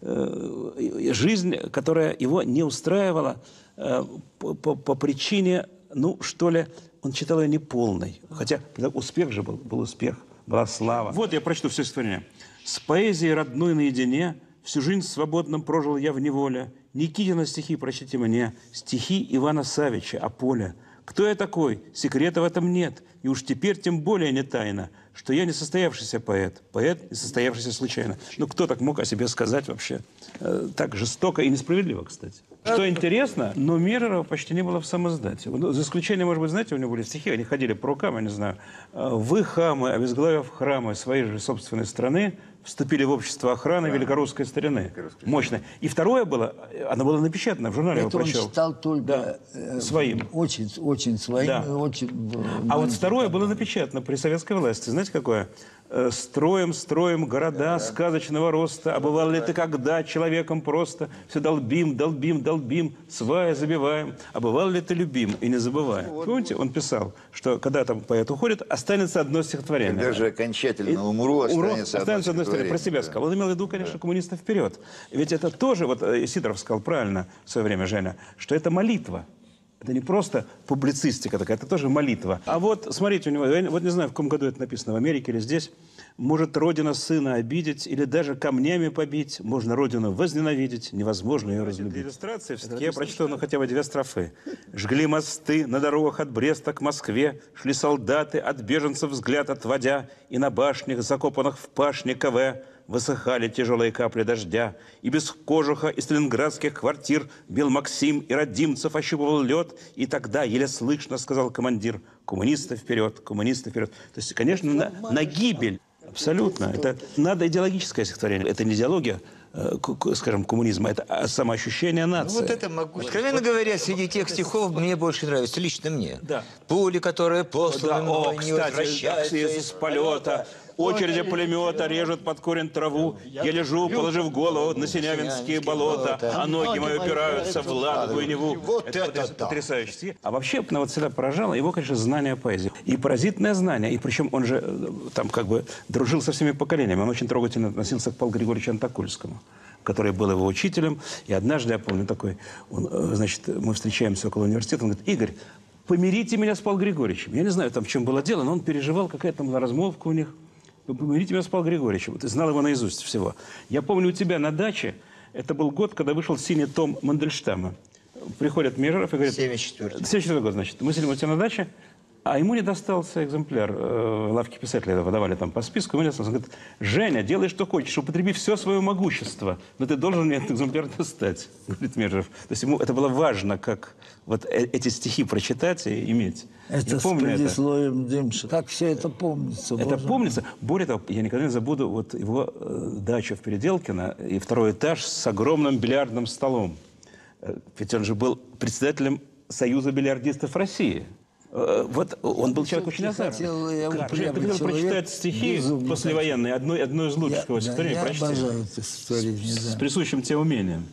э, жизнь, которая его не устраивала э, по, по, по причине, ну, что ли, он читал ее неполной. Хотя успех же был, был успех, была слава. Вот я прочту все стихотворение. «С поэзией родной наедине всю жизнь свободным прожил я в неволе. Никитина стихи прочтите мне, стихи Ивана Савича о поле. Кто я такой? Секрета в этом нет. И уж теперь тем более не тайна, что я не состоявшийся поэт. Поэт, не состоявшийся случайно». Ну, кто так мог о себе сказать вообще? Э, так жестоко и несправедливо, кстати. Что интересно, но Межерова почти не было в самоиздате. Ну, за исключением, может быть, знаете, у него были стихи, они ходили по рукам, я не знаю. «Вы, хамы, обезглавив храмы своей же собственной страны, вступили в общество охраны великорусской старины». Мощно. И второе было, оно было напечатано в журнале. Это он читал только да, э, своим. Очень, очень своим. Да. Очень... А вот второе было напечатано при советской власти. Знаете, какое? «Строим, строим города сказочного роста. А бывал ли ты когда человеком просто? Все долбим, долбим, долбим, свая забиваем. А бывал ли ты любим и не забываем?» Помните, он писал, что когда там поэт уходит, останется одно стихотворение. Когда же окончательно умру, останется, останется одно стихотворение. Про себя да. сказал. Он имел в виду, конечно, да. коммунистов вперед. Ведь это тоже, вот Сидоров сказал правильно в свое время, Женя, что это молитва. Это не просто публицистика такая, это тоже молитва. А вот, смотрите, у него, я вот не знаю, в каком году это написано, в Америке или здесь. «Может родина сына обидеть или даже камнями побить, можно родину возненавидеть, невозможно ее разлюбить». Для иллюстрации все-таки я прочту ну, хотя бы две строфы. «Жгли мосты на дорогах от Бреста к Москве, шли солдаты, от беженцев взгляд отводя, и на башнях, закопанных в пашне КВ, высыхали тяжелые капли дождя, и без кожуха из сталинградских квартир бил Максим и Родимцев ощупывал лед, и тогда еле слышно сказал командир: коммунисты вперед, коммунисты вперед». То есть, конечно, на, на гибель. Абсолютно. Это надо идеологическое стихотворение. Это не идеология, скажем, коммунизма, это самоощущение нации. Ну, вот это могу. Откровенно говоря, среди тех стихов мне больше нравится, лично мне. Да. «Пули, которые посланы да, о, мной, не кстати, возвращаются из полета. Очереди пулемета режут под корень траву. Я лежу, положив голову на Синявинские болота, а ноги мои упираются в Ладогу и Неву». Вот это, это да. потрясающий стих. А вообще, ну, вот всегда поражало его, конечно, знание поэзии. И поразительное знание. И причем он же там как бы дружил со всеми поколениями. Он очень трогательно относился к Павлу Григорьевичу Антокольскому, который был его учителем. И однажды, я помню, такой, он, значит, мы встречаемся около университета, он говорит: «Игорь, помирите меня с Павлом Григорьевичем». Я не знаю, там в чем было дело, но он переживал, какая-то там размолвка у них. «Помирите меня с Павлом Григорьевичем». Ты знал его наизусть всего. Я помню, у тебя на даче, это был год, когда вышел синий том Мандельштама. Приходит Межеров и говорит... семьдесят четвёртый. семьдесят четвёртый год, значит. Мы сидим у тебя на даче, а ему не достался экземпляр. В лавке писателей выдавали там по списку. Ему не достался. Он говорит: «Женя, делай, что хочешь, употреби все свое могущество, но ты должен мне этот экземпляр достать», говорит Межеров. То есть ему это было важно, как вот эти стихи прочитать и иметь. Это я с помню предисловием Дымша. Как все это помнится. Это Боже. помнится. Более того, я никогда не забуду вот его э, дачу в Переделкино и второй этаж с огромным бильярдным столом. Э, ведь он же был председателем Союза бильярдистов России. Э, вот он был человек очень азартный. Ты прочитать стихи послевоенные, одно, одно из лучших его стихотворений. Да, я обожаю это стихотворение. С, да. с присущим тебе умением.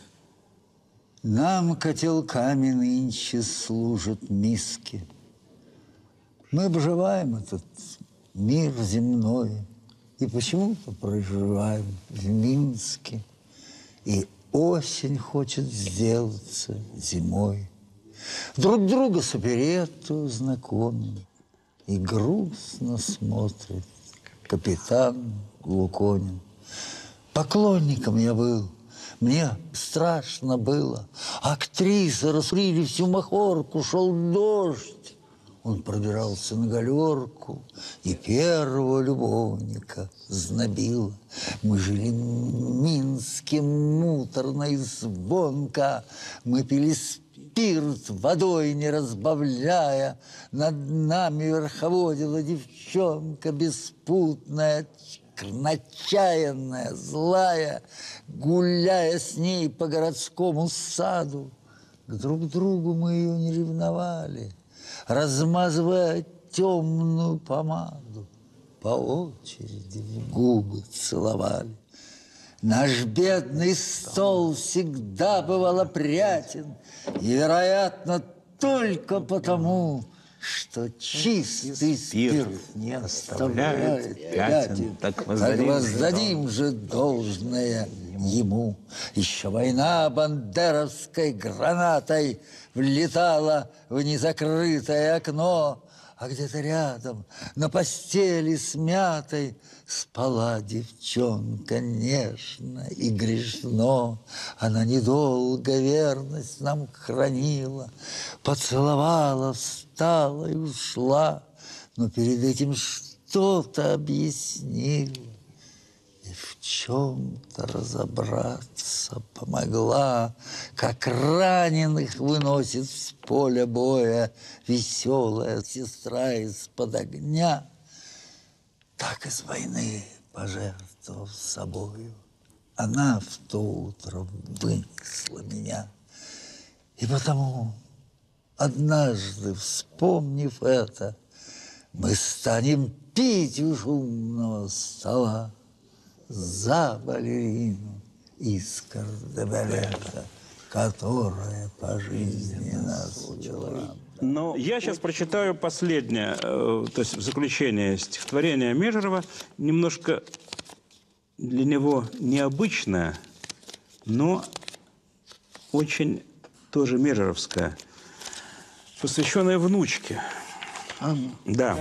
«Нам котелками нынче служат миски. Мы обживаем этот мир земной. И почему-то проживаем в Минске. И осень хочет сделаться зимой. Друг друга с оперетту знакомим. И грустно смотрит капитан Луконин. Поклонником я был, мне страшно было. Актрисы раскрыли всю махорку, шел дождь. Он пробирался на галерку, и первого любовника знобило. Мы жили в Минске муторно и звонко, мы пили спирт, водой не разбавляя. Над нами верховодила девчонка беспутная, отчаянная, злая, гуляя с ней по городскому саду. К друг другу мы ее не ревновали, размазывая темную помаду, по очереди в губы целовали. Наш бедный стол всегда бывал опрятен, и, вероятно, только потому, что чистый спирт не оставляет пятен. Так воздадим, так воздадим же должное ему. Еще война бандеровской гранатой влетала в незакрытое окно, а где-то рядом, на постели смятой, спала девчонка нежно и грешно. Она недолго верность нам хранила, поцеловала, встала и ушла, но перед этим что-то объяснила. И в чем-то разобраться помогла, как раненых выносит с поля боя веселая сестра из-под огня. Так из войны, пожертвовав собою, она в то утро вынесла меня. И потому, однажды, вспомнив это, мы станем пить у шумного стола за балерину из Кардебалета, которая по жизни нас вела. Но я сейчас прочитаю последнее, то есть в заключение стихотворения Межерова, немножко для него необычное, но очень тоже межеровское, посвященное внучке. Анна. Да.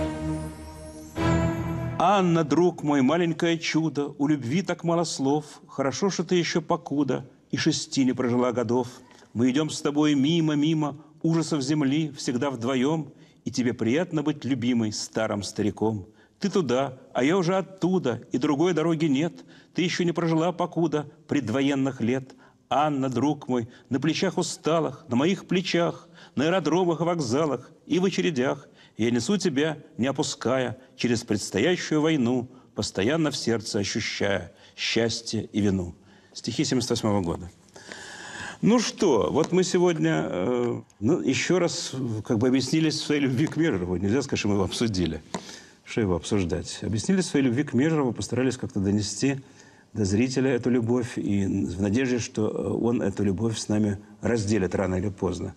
Анна, друг мой, маленькое чудо, у любви так мало слов, хорошо, что ты еще покуда и шести не прожила годов. Мы идем с тобой мимо, мимо ужасов земли, всегда вдвоем, и тебе приятно быть любимой старым стариком. Ты туда, а я уже оттуда, и другой дороги нет. Ты еще не прожила покуда предвоенных лет. Анна, друг мой, на плечах усталых, на моих плечах, на аэродромах и вокзалах и в очередях я несу тебя, не опуская, через предстоящую войну, постоянно в сердце ощущая счастье и вину. Стихи семьдесят восьмого года. Ну что, вот мы сегодня э, ну, еще раз как бы объяснили своей любви к Межерову. Нельзя сказать, что мы его обсудили. Что его обсуждать? Объяснили своей любви к Межерову, постарались как-то донести до зрителя эту любовь и в надежде, что он эту любовь с нами разделит рано или поздно.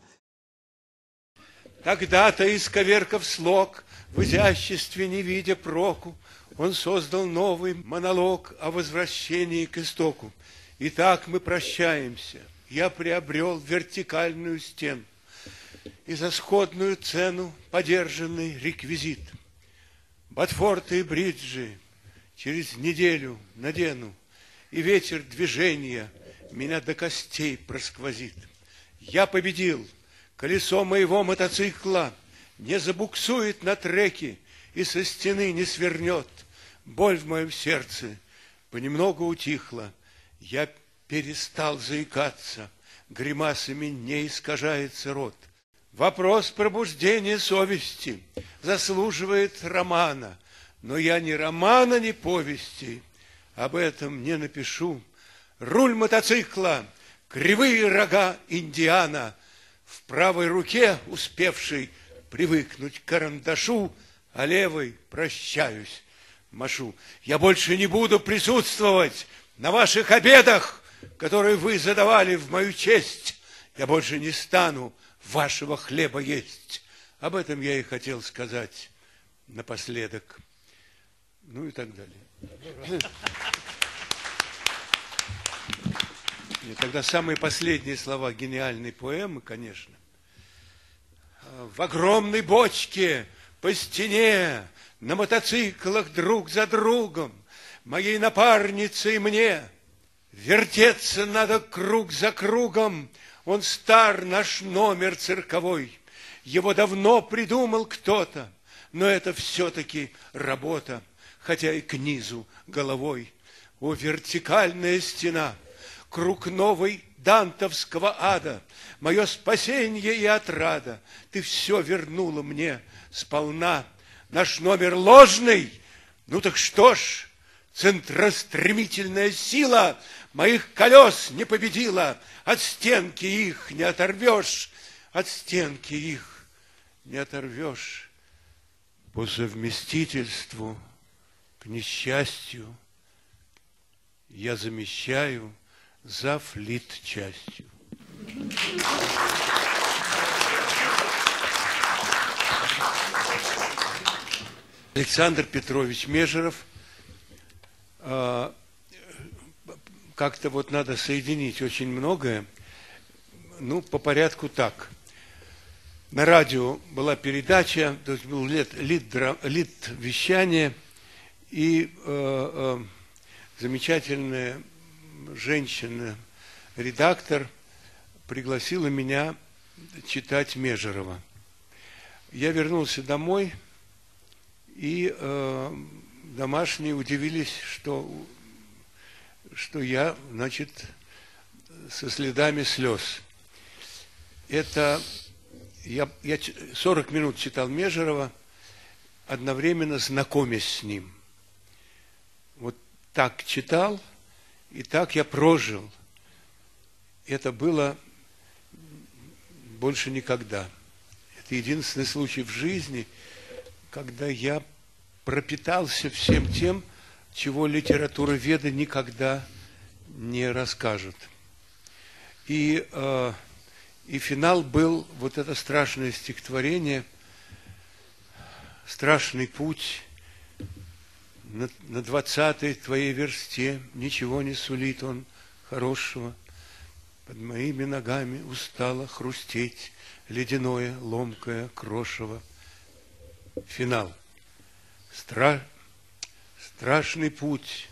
Когда-то, исковеркав слог, в изяществе не видя проку, он создал новый монолог о возвращении к истоку. Итак, мы прощаемся. Я приобрел вертикальную стену и за сходную цену подержанный реквизит. Ботфорты и бриджи через неделю надену, и ветер движения меня до костей просквозит. Я победил. Колесо моего мотоцикла не забуксует на треке и со стены не свернет. Боль в моем сердце понемногу утихла. Я перестал заикаться, гримасами не искажается рот. Вопрос пробуждения совести заслуживает романа, но я ни романа, ни повести об этом не напишу. Руль мотоцикла, кривые рога Индиана, в правой руке успевший привыкнуть к карандашу, а левой прощаюсь, машу. Я больше не буду присутствовать на ваших обедах, которые вы задавали в мою честь. Я больше не стану вашего хлеба есть. Об этом я и хотел сказать напоследок. ну и так далее. И тогда самые последние слова гениальной поэмы, конечно. В огромной бочке по стене, на мотоциклах друг за другом, моей напарнице и мне, вертеться надо круг за кругом. Он стар, наш номер цирковой. Его давно придумал кто-то, но это все-таки работа, хотя и к низу головой. О, вертикальная стена, круг новой дантовского ада, мое спасенье и отрада, ты все вернула мне сполна. Наш номер ложный, ну так что ж, центростремительная сила моих колес не победила, от стенки их не оторвешь, от стенки их не оторвешь. По совместительству, к несчастью, я замещаю за флит частью. Александр Петрович Межеров. Как-то вот надо соединить очень многое. Ну, по порядку так. На радио была передача, то есть был лид, лид, лид вещания, и э, э, замечательная женщина, редактор, пригласила меня читать Межерова. Я вернулся домой, и э, домашние удивились, что, что я, значит, со следами слез. Это я, я сорок минут читал Межерова, одновременно знакомясь с ним. Вот так читал, и так я прожил. Это было больше никогда. Это единственный случай в жизни, когда я пропитался всем тем, чего литературоведы никогда не расскажут. И, э, и финал был вот это страшное стихотворение, страшный путь на, на двадцатой твоей версте, ничего не сулит он хорошего. Под моими ногами устало хрустеть ледяное, ломкое крошево. Финал. Стра... Страшный путь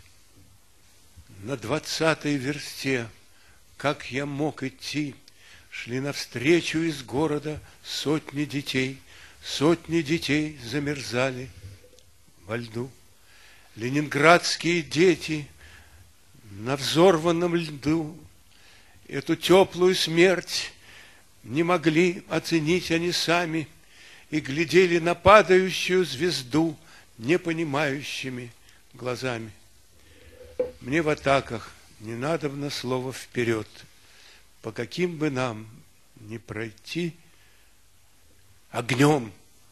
на двадцатой версте, как я мог идти, шли навстречу из города сотни детей, сотни детей замерзали во льду. Ленинградские дети на взорванном льду эту теплую смерть не могли оценить они сами и глядели на падающую звезду непонимающими глазами. Мне в атаках не надобно слово вперед, по каким бы нам ни пройти огнем.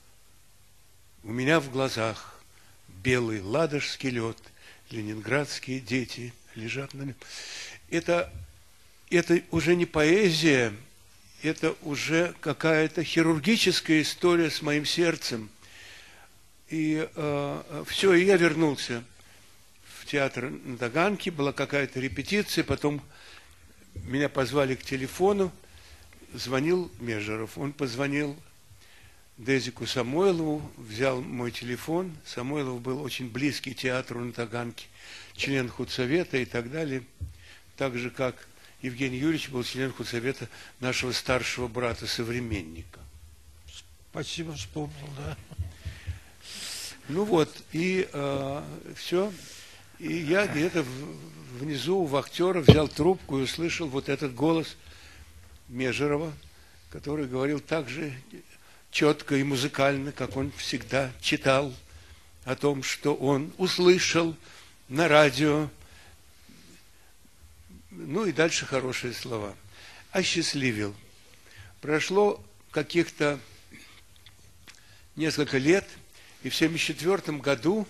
У меня в глазах белый ладожский лед, ленинградские дети лежат на нем. Это, это уже не поэзия, это уже какая-то хирургическая история с моим сердцем. И э, все, и я вернулся в театр на Таганке, была какая-то репетиция, потом меня позвали к телефону, звонил Межеров. Он позвонил Дезику Самойлову, взял мой телефон. Самойлов был очень близкий театру на Таганке, член худсовета и так далее, так же, как Евгений Юрьевич был член худсовета нашего старшего брата-современника. Спасибо, вспомнил, да. Ну вот, и э, все. И я где-то внизу у вахтера взял трубку и услышал вот этот голос Межерова, который говорил так же четко и музыкально, как он всегда читал о том, что он услышал на радио. Ну и дальше хорошие слова. Осчастливил. Прошло каких-то несколько лет, и в семьдесят четвёртом году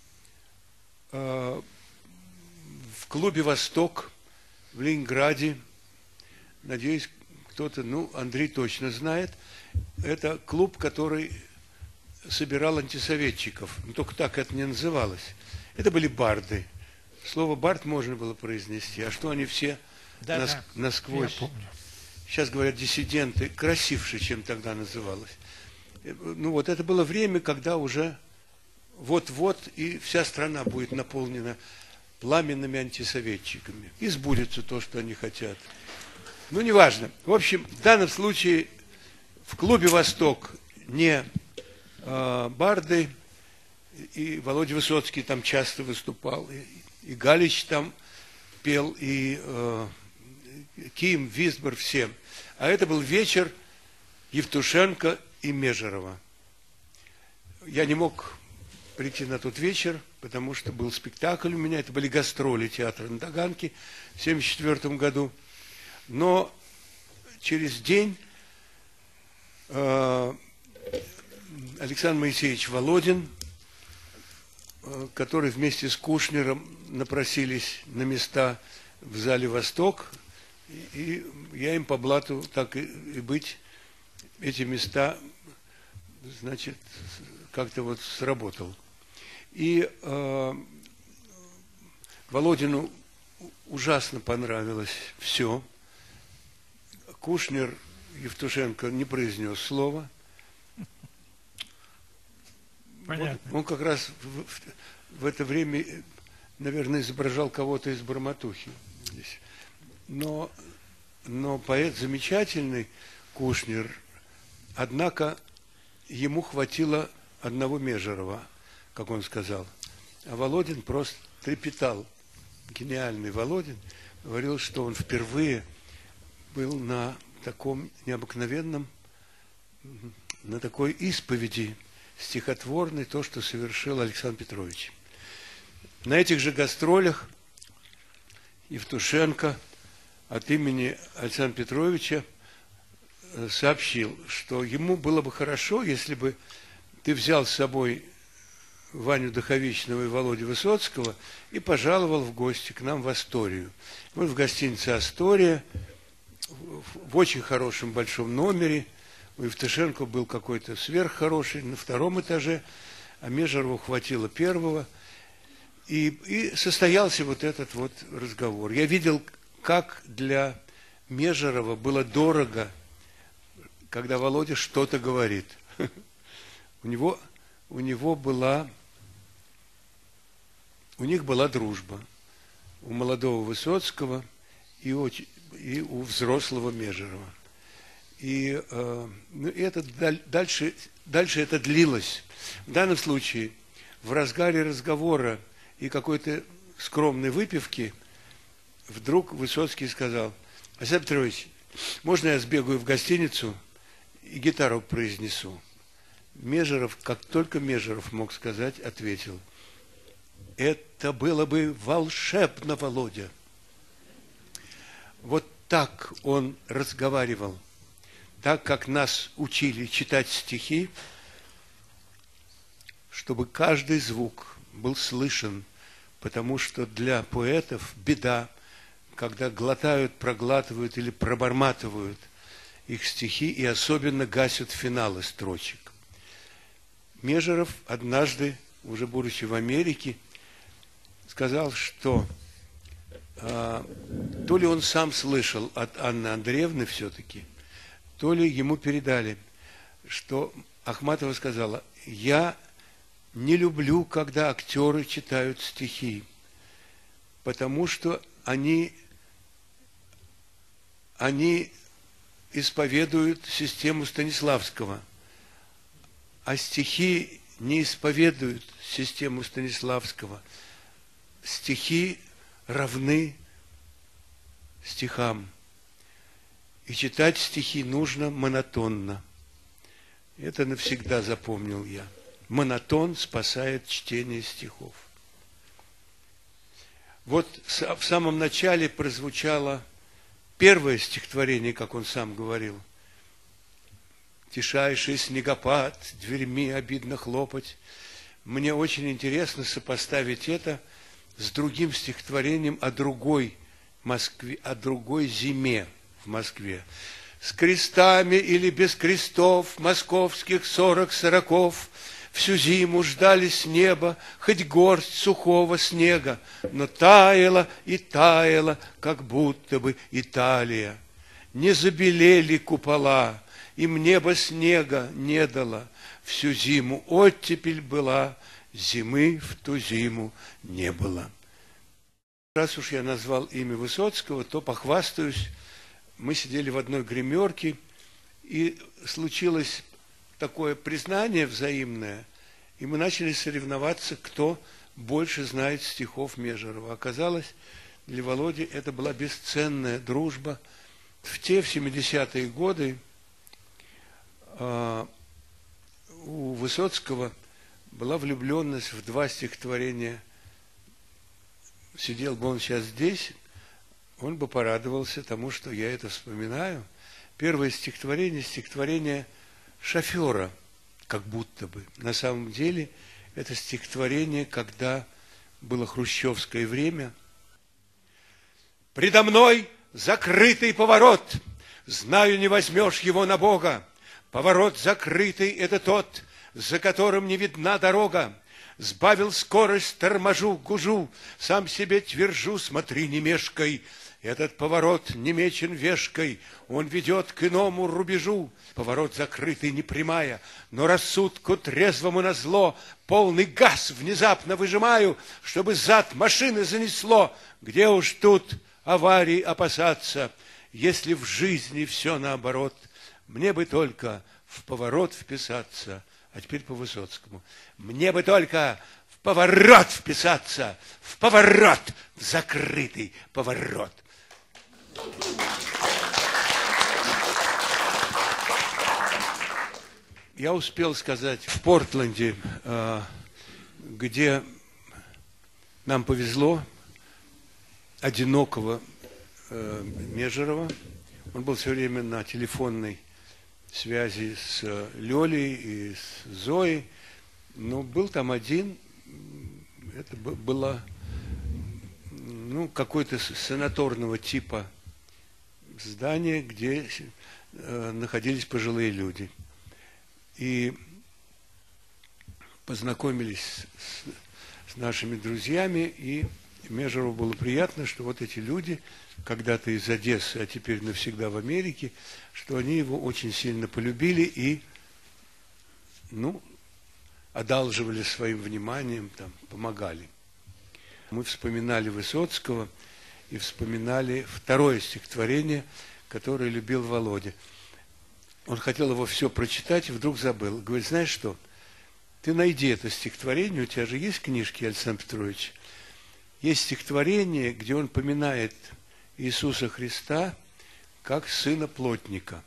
э, в клубе «Восток» в Ленинграде, надеюсь, кто-то, ну, Андрей точно знает, это клуб, который собирал антисоветчиков. Но только так это не называлось. Это были барды. Слово «бард» можно было произнести. А что они все да, нас, да. насквозь? Я помню. Сейчас говорят диссиденты. Красивше, чем тогда называлось. Ну вот это было время, когда уже вот-вот и вся страна будет наполнена пламенными антисоветчиками. И сбудется то, что они хотят. Ну, неважно. В общем, в данном случае в клубе «Восток» не э, барды, и Володя Высоцкий там часто выступал, и, и Галич там пел, и э, Ким, Висбор, все. А это был вечер Евтушенко и Межерова. Я не мог прийти на тот вечер, потому что был спектакль у меня, это были гастроли театра на Таганке в семьдесят четвёртом году. Но через день э, Александр Моисеевич Володин, э, который вместе с Кушнером напросились на места в зале «Восток», и, и я им по блату, так и, и быть, эти места, значит, как-то вот сработал. И э, Володину ужасно понравилось все. Кушнер, Евтушенко не произнес слова. Понятно. Он, он как раз в, в, в это время, наверное, изображал кого-то из Бормотухи здесь. Но, но поэт замечательный, Кушнер, однако ему хватило одного Межерова, как он сказал. А Володин просто трепетал. Гениальный Володин говорил, что он впервые был на таком необыкновенном, на такой исповеди стихотворной, то, что совершил Александр Петрович. На этих же гастролях Евтушенко от имени Александра Петровича сообщил, что ему было бы хорошо, если бы ты взял с собой Ваню Духовичного и Володю Высоцкого и пожаловал в гости к нам в Асторию. Мы в гостинице «Астория», в очень хорошем большом номере. У Евтушенко был какой-то сверххороший на втором этаже, а Межерову хватило первого. И, и состоялся вот этот вот разговор. Я видел, как для Межерова было дорого, когда Володя что-то говорит. У него, у него была, у них была дружба. У молодого Высоцкого и у, и у взрослого Межерова. И э, ну, это дальше, дальше это длилось. В данном случае, в разгаре разговора и какой-то скромной выпивки, вдруг Высоцкий сказал: Александр Петрович, можно я сбегаю в гостиницу и гитару произнесу? Межеров, как только Межеров мог сказать, ответил: это было бы волшебно, Володя. Вот так он разговаривал, так как нас учили читать стихи, чтобы каждый звук был слышен, потому что для поэтов беда, когда глотают, проглатывают или проборматывают их стихи и особенно гасят финалы строчек. Межеров однажды, уже будучи в Америке, сказал, что а, то ли он сам слышал от Анны Андреевны все-таки, то ли ему передали, что Ахматова сказала: я не люблю, когда актеры читают стихи, потому что они, они исповедуют систему Станиславского, а стихи не исповедуют систему Станиславского. Стихи равны стихам. И читать стихи нужно монотонно. Это навсегда запомнил я. Монотон спасает чтение стихов. Вот в самом начале прозвучало первое стихотворение, как он сам говорил. «Тишайший снегопад, дверьми обидно хлопать». Мне очень интересно сопоставить это с другим стихотворением о другой Москве, о другой зиме в Москве. С крестами или без крестов, московских сорок сороков, всю зиму ждали с неба хоть горсть сухого снега, но таяла и таяла, как будто бы Италия. Не забелели купола, им небо снега не дало, всю зиму оттепель была, зимы в ту зиму не было. Раз уж я назвал имя Высоцкого, то похвастаюсь. Мы сидели в одной гримерке, и случилось такое признание взаимное, и мы начали соревноваться, кто больше знает стихов Межерова. Оказалось, для Володи это была бесценная дружба. В те, в семидесятые годы, э, у Высоцкого была влюбленность в два стихотворения. Сидел бы он сейчас здесь, он бы порадовался тому, что я это вспоминаю. Первое стихотворение, стихотворение шофера, как будто бы. На самом деле, это стихотворение, когда было хрущевское время. «Предо мной закрытый поворот, знаю, не возьмешь его на Бога. Поворот закрытый — это тот, за которым не видна дорога. Сбавил скорость, торможу, гужу, сам себе твержу, смотри, не мешкай. Этот поворот не мечен вешкой, он ведет к иному рубежу. Поворот закрытый, не прямая, но рассудку трезвому назло. Полный газ внезапно выжимаю, чтобы зад машины занесло. Где уж тут аварий опасаться, если в жизни все наоборот? Мне бы только в поворот вписаться». А теперь по Высоцкому. «Мне бы только в поворот вписаться, в поворот, в закрытый поворот». Я успел сказать, в Портленде, где нам повезло, одинокого Межерова, он был все время на телефонной связи с Лёлей и с Зоей, но был там один, это было, ну, какой-то санаторного типа здание, где э, находились пожилые люди. И познакомились с, с нашими друзьями, и Межерову было приятно, что вот эти люди, когда-то из Одессы, а теперь навсегда в Америке, что они его очень сильно полюбили и, ну, одалживали своим вниманием, там, помогали. Мы вспоминали Высоцкого и вспоминали второе стихотворение, которое любил Володя. Он хотел его все прочитать и вдруг забыл. Говорит: знаешь что, ты найди это стихотворение, у тебя же есть книжки, Александр Петрович? Есть стихотворение, где он поминает Иисуса Христа как сына плотника.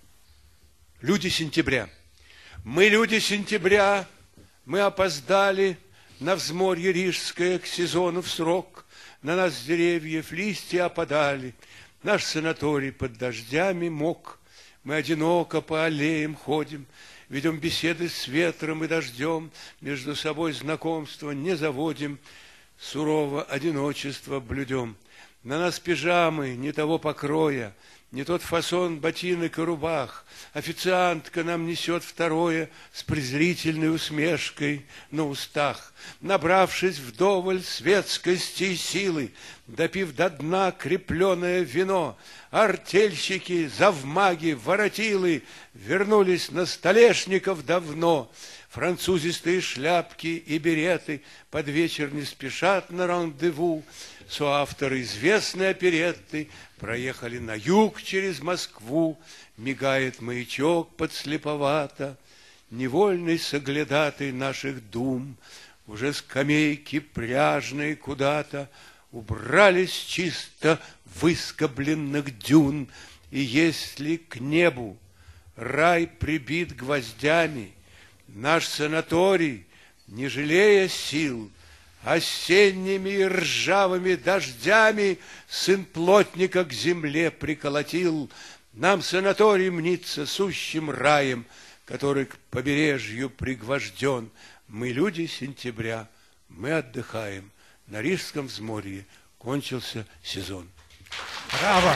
Люди сентября. Мы люди сентября, мы опоздали на взморье рижское к сезону в срок. На нас с деревьев листья опадали, наш санаторий под дождями мок. Мы одиноко по аллеям ходим, ведем беседы с ветром и дождем, между собой знакомства не заводим, сурово одиночество блюдем. На нас пижамы не того покроя, не тот фасон ботинок и рубах. Официантка нам несет второе с презрительной усмешкой на устах. Набравшись вдоволь светскости и силы, допив до дна крепленое вино, артельщики, завмаги, воротилы вернулись на Столешников давно. Французистые шляпки и береты под вечер не спешат на рандеву. Соавторы известной оперетты проехали на юг через Москву. Мигает маячок подслеповато, невольный соглядатый наших дум. Уже скамейки пряжные куда-то убрались чисто выскобленных дюн. И если к небу рай прибит гвоздями, наш санаторий, не жалея сил, осенними и ржавыми дождями сын плотника к земле приколотил. Нам санаторий мнится сущим раем, который к побережью пригвожден. Мы люди сентября, мы отдыхаем. На Рижском взморье кончился сезон. Браво!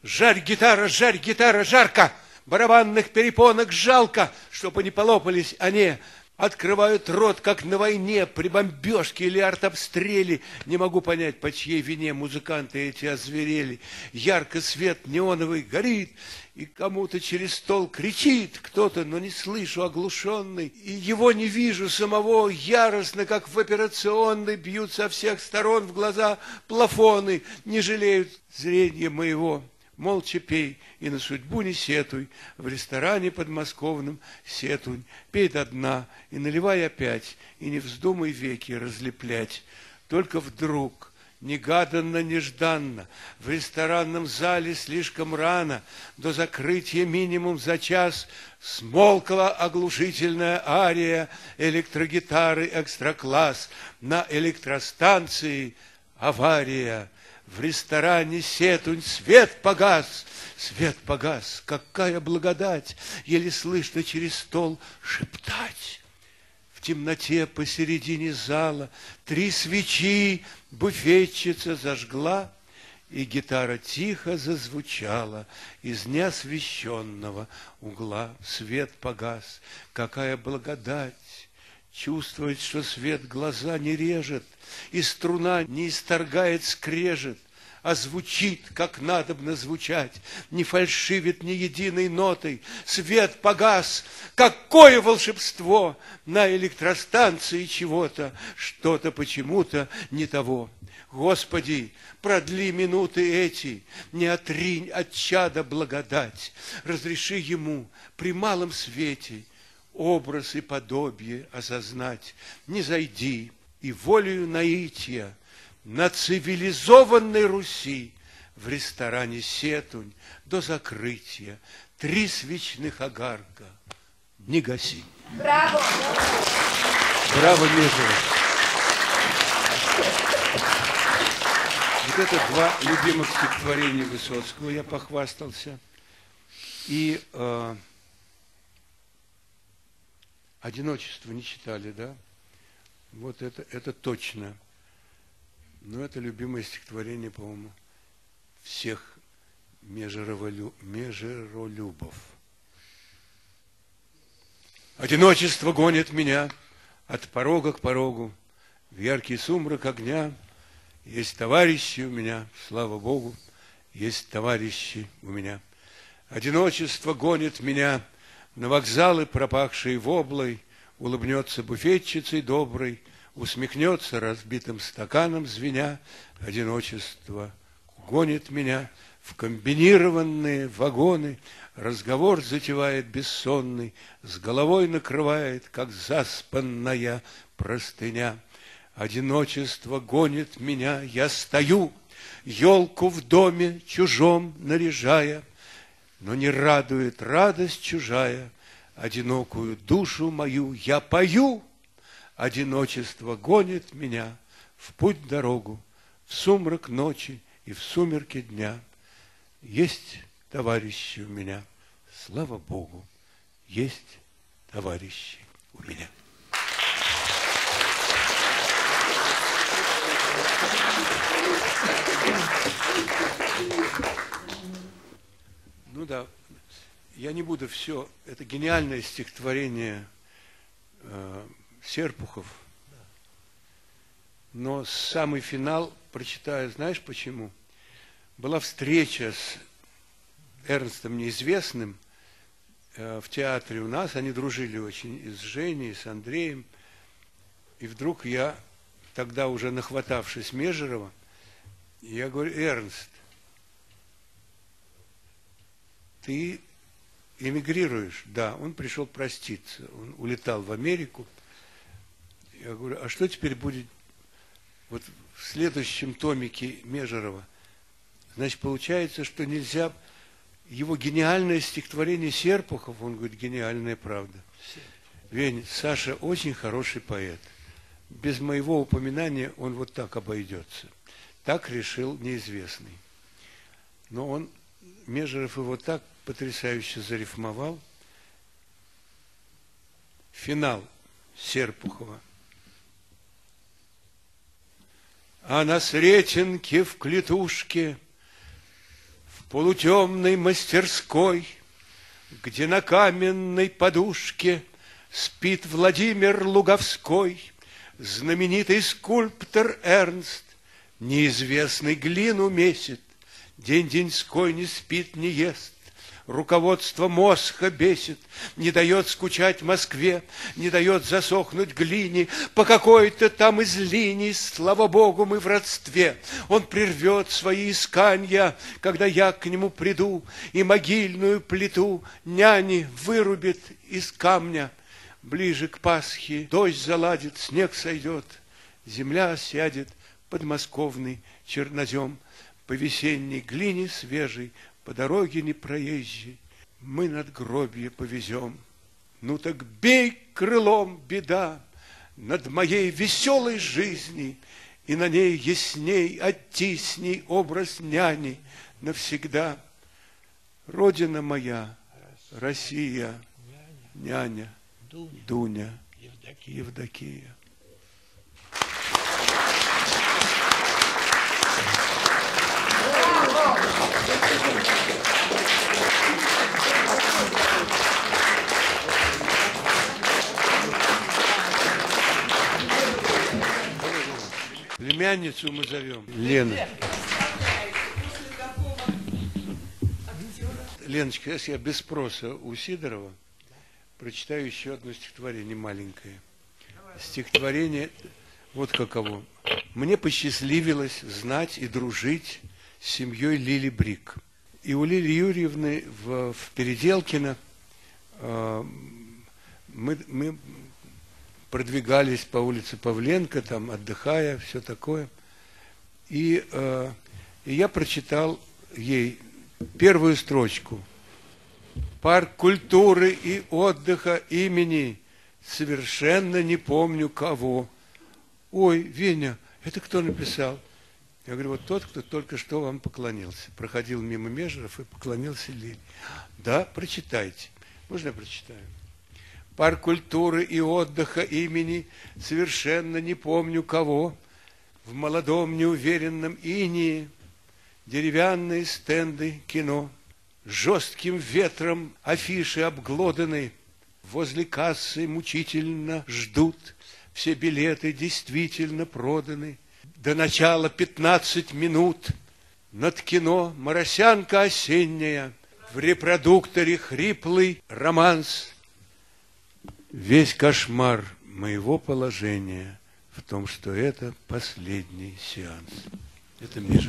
Жарь, гитара, жарь, гитара, жарко! Барабанных перепонок жалко, чтобы не полопались они. Открывают рот, как на войне, при бомбежке или артобстреле. Не могу понять, по чьей вине музыканты эти озверели. Ярко свет неоновый горит, и кому-то через стол кричит кто-то, но не слышу, оглушенный. И его не вижу самого, яростно, как в операционной, бьют со всех сторон в глаза плафоны, не жалеют зрения моего. Молча пей и на судьбу не сетуй, в ресторане подмосковном сетунь. Пей до дна и наливай опять, и не вздумай веки разлеплять. Только вдруг, негаданно-нежданно, в ресторанном зале слишком рано, до закрытия минимум за час, смолкла оглушительная ария электрогитары экстракласс. На электростанции авария. В ресторане сетунь, свет погас, свет погас, какая благодать, еле слышно через стол шептать. В темноте посередине зала три свечи буфетчица зажгла, и гитара тихо зазвучала из неосвещенного угла. Свет погас, какая благодать. Чувствует, что свет глаза не режет, и струна не исторгает скрежет, а звучит, как надобно звучать, не фальшивит ни единой нотой. Свет погас, какое волшебство! На электростанции чего-то, что-то почему-то не того. Господи, продли минуты эти, не отринь от чада благодать, разреши ему при малом свете образ и подобие осознать. Не зайди и волею наития на цивилизованной Руси в ресторане сетунь до закрытия три свечных огарка не гаси. Браво! Браво, Межеров! Вот это два любимых стихотворения Высоцкого, я похвастался. И э, «Одиночество» не читали, да? Вот это, это точно. Но это любимое стихотворение, по-моему, всех межеролю, межеролюбов. Одиночество гонит меня от порога к порогу, в яркий сумрак огня. Есть товарищи у меня, слава Богу, есть товарищи у меня. Одиночество гонит меня на вокзалы, пропахшие воблой, улыбнется буфетчицей доброй, усмехнется разбитым стаканом звеня. Одиночество гонит меня в комбинированные вагоны, разговор затевает бессонный, с головой накрывает, как заспанная простыня. Одиночество гонит меня, я стою, елку в доме чужом наряжая, но не радует радость чужая, одинокую душу мою я пою. Одиночество гонит меня в путь-дорогу, в сумрак ночи и в сумерки дня. Есть товарищи у меня, слава Богу, есть товарищи у меня. Ну да, я не буду все, это гениальное стихотворение э, Серпухов, но самый финал прочитаю, знаешь почему? Была встреча с Эрнстом Неизвестным э, в театре у нас, они дружили очень и с Женей, и с Андреем, и вдруг я, тогда уже нахватавшись Межерова, я говорю: Эрнст, ты эмигрируешь? Да, он пришел проститься, он улетал в Америку. Я говорю: а что теперь будет вот в следующем томике Межерова? Значит, получается, что нельзя его гениальное стихотворение Серпухов, он говорит: гениальная правда. Вень, Саша очень хороший поэт. Без моего упоминания он вот так обойдется. Так решил Неизвестный. Но он, Межеров его так потрясающе зарифмовал. Финал Серпухова. А на Сретенке в клетушке В полутемной мастерской, где на каменной подушке спит Владимир Луговской, знаменитый скульптор Эрнст, неизвестный глину месит, день-деньской не спит, не ест. Руководство мозга бесит, не дает скучать Москве, не дает засохнуть глине по какой-то там из линий, слава Богу, мы в родстве. Он прервет свои исканья, когда я к нему приду, и могильную плиту няни вырубит из камня. Ближе к Пасхе дождь заладит, снег сойдет, земля сядет подмосковный чернозем. По весенней глине свежей, по дороге непроезжей мы надгробье повезем. Ну так бей крылом, беда, над моей веселой жизни, и на ней ясней оттисни образ няни навсегда. Родина моя, Россия, няня, Дуня, Евдокия. Племянницу мы зовем. Лена. Леночка, сейчас я без спроса у Сидорова прочитаю еще одно стихотворение маленькое. Стихотворение вот каково. Мне посчастливилось знать и дружить с семьей Лили Брик. И у Лили Юрьевны в, в Переделкино э, мы, мы продвигались по улице Павленко, там отдыхая, все такое. И, э, и я прочитал ей первую строчку. Парк культуры и отдыха имени совершенно не помню кого. Ой, Веня, это кто написал? Я говорю, вот тот, кто только что вам поклонился. Проходил мимо Межеров и поклонился Лиле. Да, прочитайте. Можно я прочитаю? Парк культуры и отдыха имени совершенно не помню кого. В молодом неуверенном инии деревянные стенды кино. Жестким ветром афиши обглоданы. Возле кассы мучительно ждут. Все билеты действительно проданы. До начала пятнадцать минут. Над кино «Маросянка осенняя». В репродукторе хриплый романс. Весь кошмар моего положения в том, что это последний сеанс. Это Миша.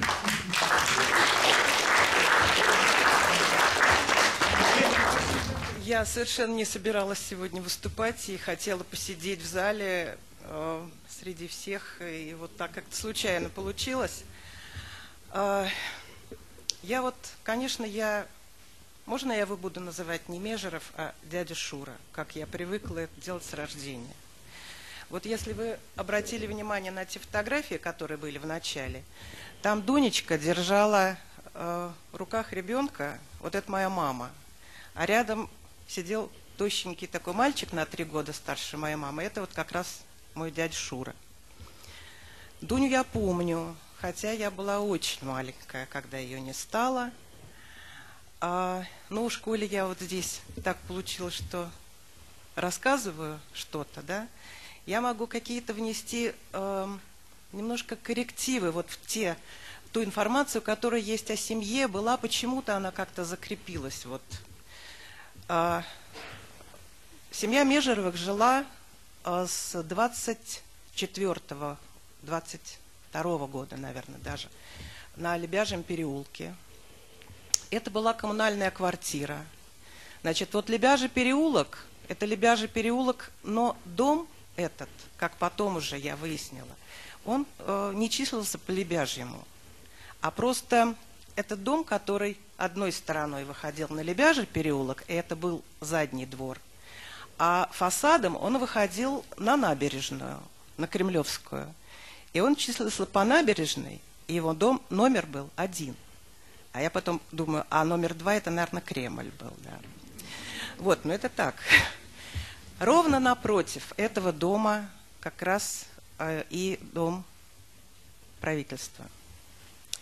Я совершенно не собиралась сегодня выступать и хотела посидеть в зале э, среди всех, и вот так как-то случайно получилось. Э, я вот, конечно, я... Можно я его буду называть не Межеров, а дядя Шура, как я привыкла это делать с рождения. Вот если вы обратили внимание на те фотографии, которые были в начале, там Дунечка держала э, в руках ребенка, вот это моя мама, а рядом сидел тощенький такой мальчик на три года старше моей мамы. Это вот как раз мой дядя Шура. Дуню я помню, хотя я была очень маленькая, когда ее не стало. А, ну, в школе я вот здесь так получилось, что рассказываю что-то, да. Я могу какие-то внести э, немножко коррективы вот в те, в ту информацию, которая есть о семье, была почему-то она как-то закрепилась вот. Uh, семья Межеровых жила uh, с двадцать четвёртого — двадцать второго года, наверное, даже, на Лебяжьем переулке. Это была коммунальная квартира. Значит, вот Лебяжий переулок, это Лебяжий переулок, но дом этот, как потом уже я выяснила, он uh, не числился по Лебяжьему, а просто этот дом, который одной стороной выходил на Лебяжий переулок, и это был задний двор, а фасадом он выходил на набережную, на Кремлевскую. И он числился по набережной, и его дом, номер был один. А я потом думаю, а номер два это, наверное, Кремль был. Да. Вот, ну это так. Ровно напротив этого дома как раз э, и дом правительства.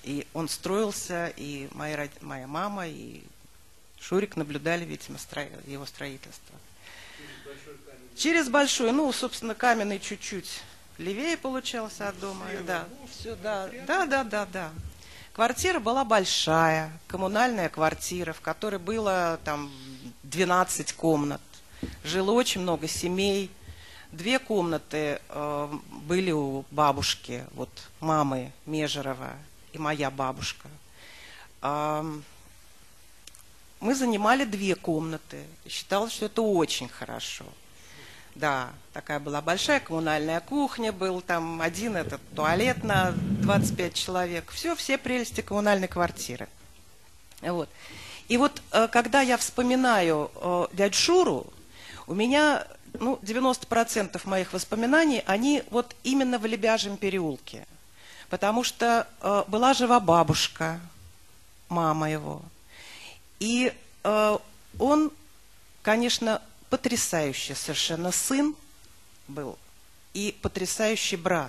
И он строился, и моя, род... моя мама, и Шурик наблюдали, видимо, стро... его строительство. Через большой, ну, собственно, каменный чуть-чуть левее получался от дома. Да, все, да, да, да, да, да. Квартира была большая, коммунальная квартира, в которой было там двенадцать комнат. Жило очень много семей. Две комнаты э, были у бабушки, вот мамы Межерова и моя бабушка. Э, мы занимали две комнаты. Считалось, что это очень хорошо. Да, такая была большая коммунальная кухня, был там один этот туалет на двадцать пять человек. Все, все прелести коммунальной квартиры. Вот. И вот, когда я вспоминаю дядю Шуру, у меня, ну, девяносто процентов моих воспоминаний, они вот именно в Лебяжьем переулке. Потому что была жива бабушка, мама его. И он, конечно, потрясающий совершенно сын был и потрясающий брат.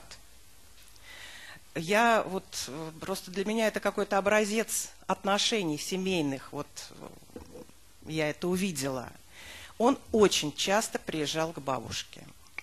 Я вот, просто для меня это какой-то образец отношений семейных, вот я это увидела. Он очень часто приезжал к бабушке.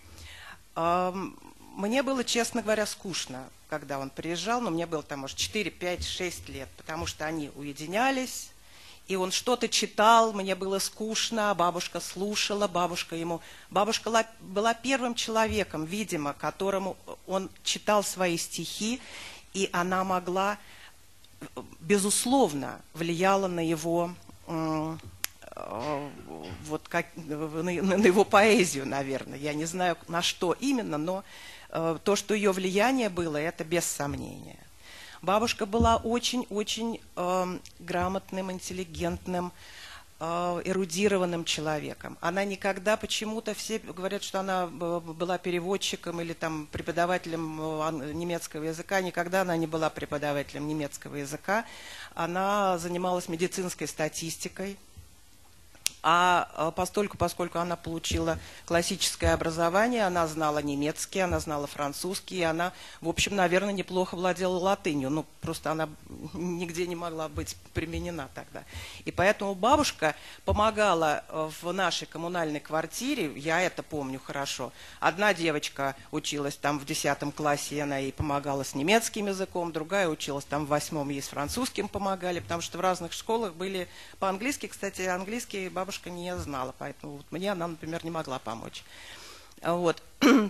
Мне было, честно говоря, скучно, когда он приезжал, но мне было там, может, четыре, пять, шесть лет, потому что они уединялись. И он что-то читал, мне было скучно, бабушка слушала, бабушка ему... Бабушка была первым человеком, видимо, которому он читал свои стихи, и она могла, безусловно, влияла на его, вот как, на, на его поэзию, наверное. Я не знаю, на что именно, но то, что ее влияние было, это без сомнения. Бабушка была очень-очень э, грамотным, интеллигентным, э, эрудированным человеком. Она никогда почему-то, все говорят, что она была переводчиком или там преподавателем немецкого языка. Никогда она не была преподавателем немецкого языка. Она занималась медицинской статистикой. А постольку, поскольку она получила классическое образование, она знала немецкий, она знала французский, и она, в общем, наверное, неплохо владела латынью. Ну, просто она нигде не могла быть применена тогда. И поэтому бабушка помогала в нашей коммунальной квартире, я это помню хорошо. Одна девочка училась там в десятом классе, и она ей помогала с немецким языком, другая училась там в восьмом, ей с французским помогали, потому что в разных школах были по-английски, кстати, английский бабушка не знала, поэтому вот мне она, например, не могла помочь. Вот.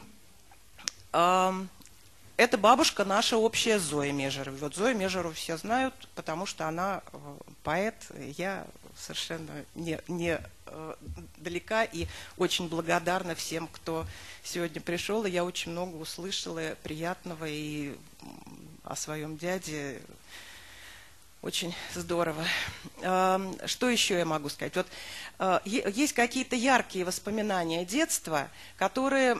Это бабушка наша общая Зоя Межерова. Вот Зою Межерову все знают, потому что она поэт. Я совершенно не, не далека и очень благодарна всем, кто сегодня пришел. И я очень много услышала приятного и о своем дяде. Очень здорово. Что еще я могу сказать? Вот есть какие-то яркие воспоминания детства, которые...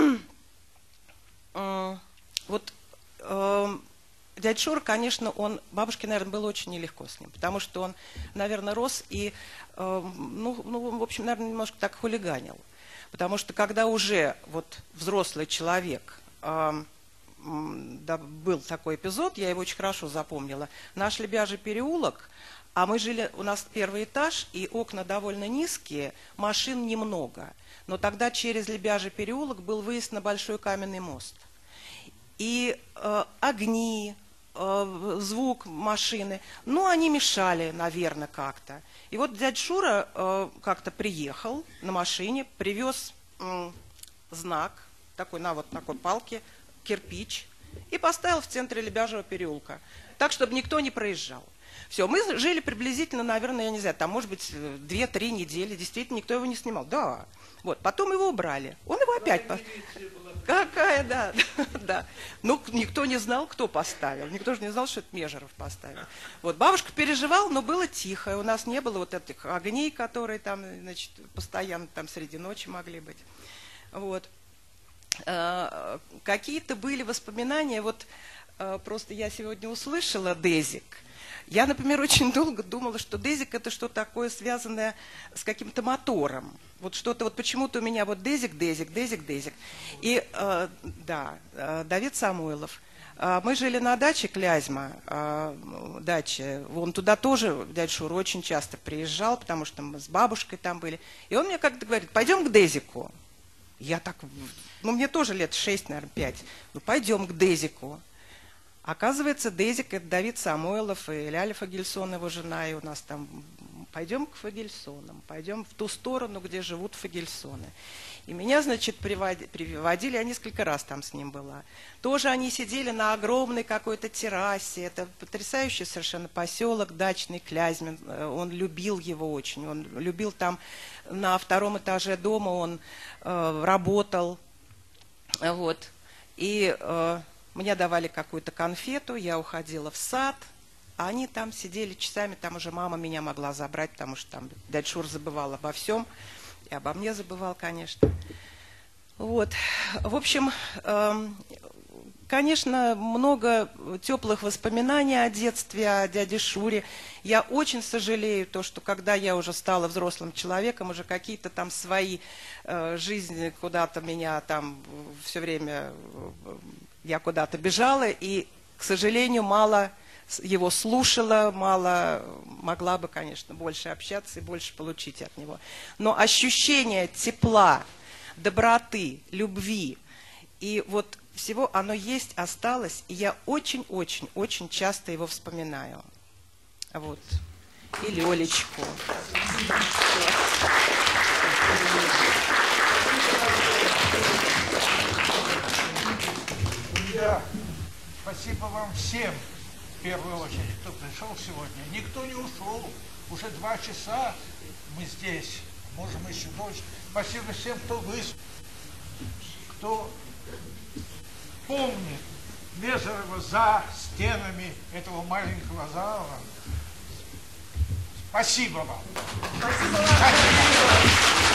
Вот дядя Шура, конечно, он... Бабушке, наверное, было очень нелегко с ним, потому что он, наверное, рос и, ну, ну в общем, наверное, немножко так хулиганил. Потому что когда уже вот взрослый человек... Да, был такой эпизод, я его очень хорошо запомнила. Наш Лебяжий переулок, а мы жили, у нас первый этаж, и окна довольно низкие, машин немного. Но тогда через Лебяжий переулок был выезд на Большой каменный мост. И э, огни, э, звук машины, ну, они мешали, наверное, как-то. И вот дядя Шура э, как-то приехал на машине, привез э, знак, такой на вот такой палке, кирпич, и поставил в центре Лебяжьего переулка, так, чтобы никто не проезжал. Все, мы жили приблизительно, наверное, я не знаю, там, может быть, две-три недели, действительно, никто его не снимал. Да, вот, потом его убрали, он его опять... По... Какая, да, да. Ну, никто не знал, кто поставил, никто же не знал, что это Межеров поставил. Вот, бабушка переживала, но было тихо, у нас не было вот этих огней, которые там, значит, постоянно там среди ночи могли быть. Вот. Какие-то были воспоминания, вот просто я сегодня услышала Дезик. Я, например, очень долго думала, что Дезик это что-то такое связанное с каким-то мотором. Вот что-то, вот почему-то у меня вот Дезик, Дезик, Дезик, Дезик. И, да, Давид Самойлов. Мы жили на даче Клязьма, даче. Он туда тоже, дядя Шура, очень часто приезжал, потому что мы с бабушкой там были. И он мне как-то говорит: пойдем к Дезику. Я так, ну мне тоже лет шесть, наверное, пять. Ну пойдем к Дезику. Оказывается, Дезик — это Давид Самойлов и Ляля Фагельсон, его жена, и у нас там... Пойдем к Фагельсонам, пойдем в ту сторону, где живут Фагельсоны. И меня, значит, приводили, я несколько раз там с ним была. Тоже они сидели на огромной какой-то террасе. Это потрясающий совершенно поселок дачный, Клязьмин. Он любил его очень. Он любил там на втором этаже дома, он э, работал. Вот. И э, мне давали какую-то конфету, я уходила в сад. А они там сидели часами, там уже мама меня могла забрать, потому что там дядя Шур забывал обо всем. И обо мне забывал, конечно. Вот. В общем, э, конечно, много теплых воспоминаний о детстве, о дяде Шуре. Я очень сожалею, то, что когда я уже стала взрослым человеком, уже какие-то там свои э, жизни куда-то меня там все время, э, я куда-то бежала, и, к сожалению, мало... его слушала, мало, могла бы, конечно, больше общаться и больше получить от него. Но ощущение тепла, доброты, любви и вот всего оно есть, осталось, и я очень-очень-очень часто его вспоминаю. Вот. И Лёлечку. Да. Спасибо вам всем. В первую очередь, кто пришел сегодня. Никто не ушел. Уже два часа мы здесь. Можем еще дольше. Спасибо всем, кто выступил, кто помнит Межерова за стенами этого маленького зала. Спасибо вам. Спасибо вам.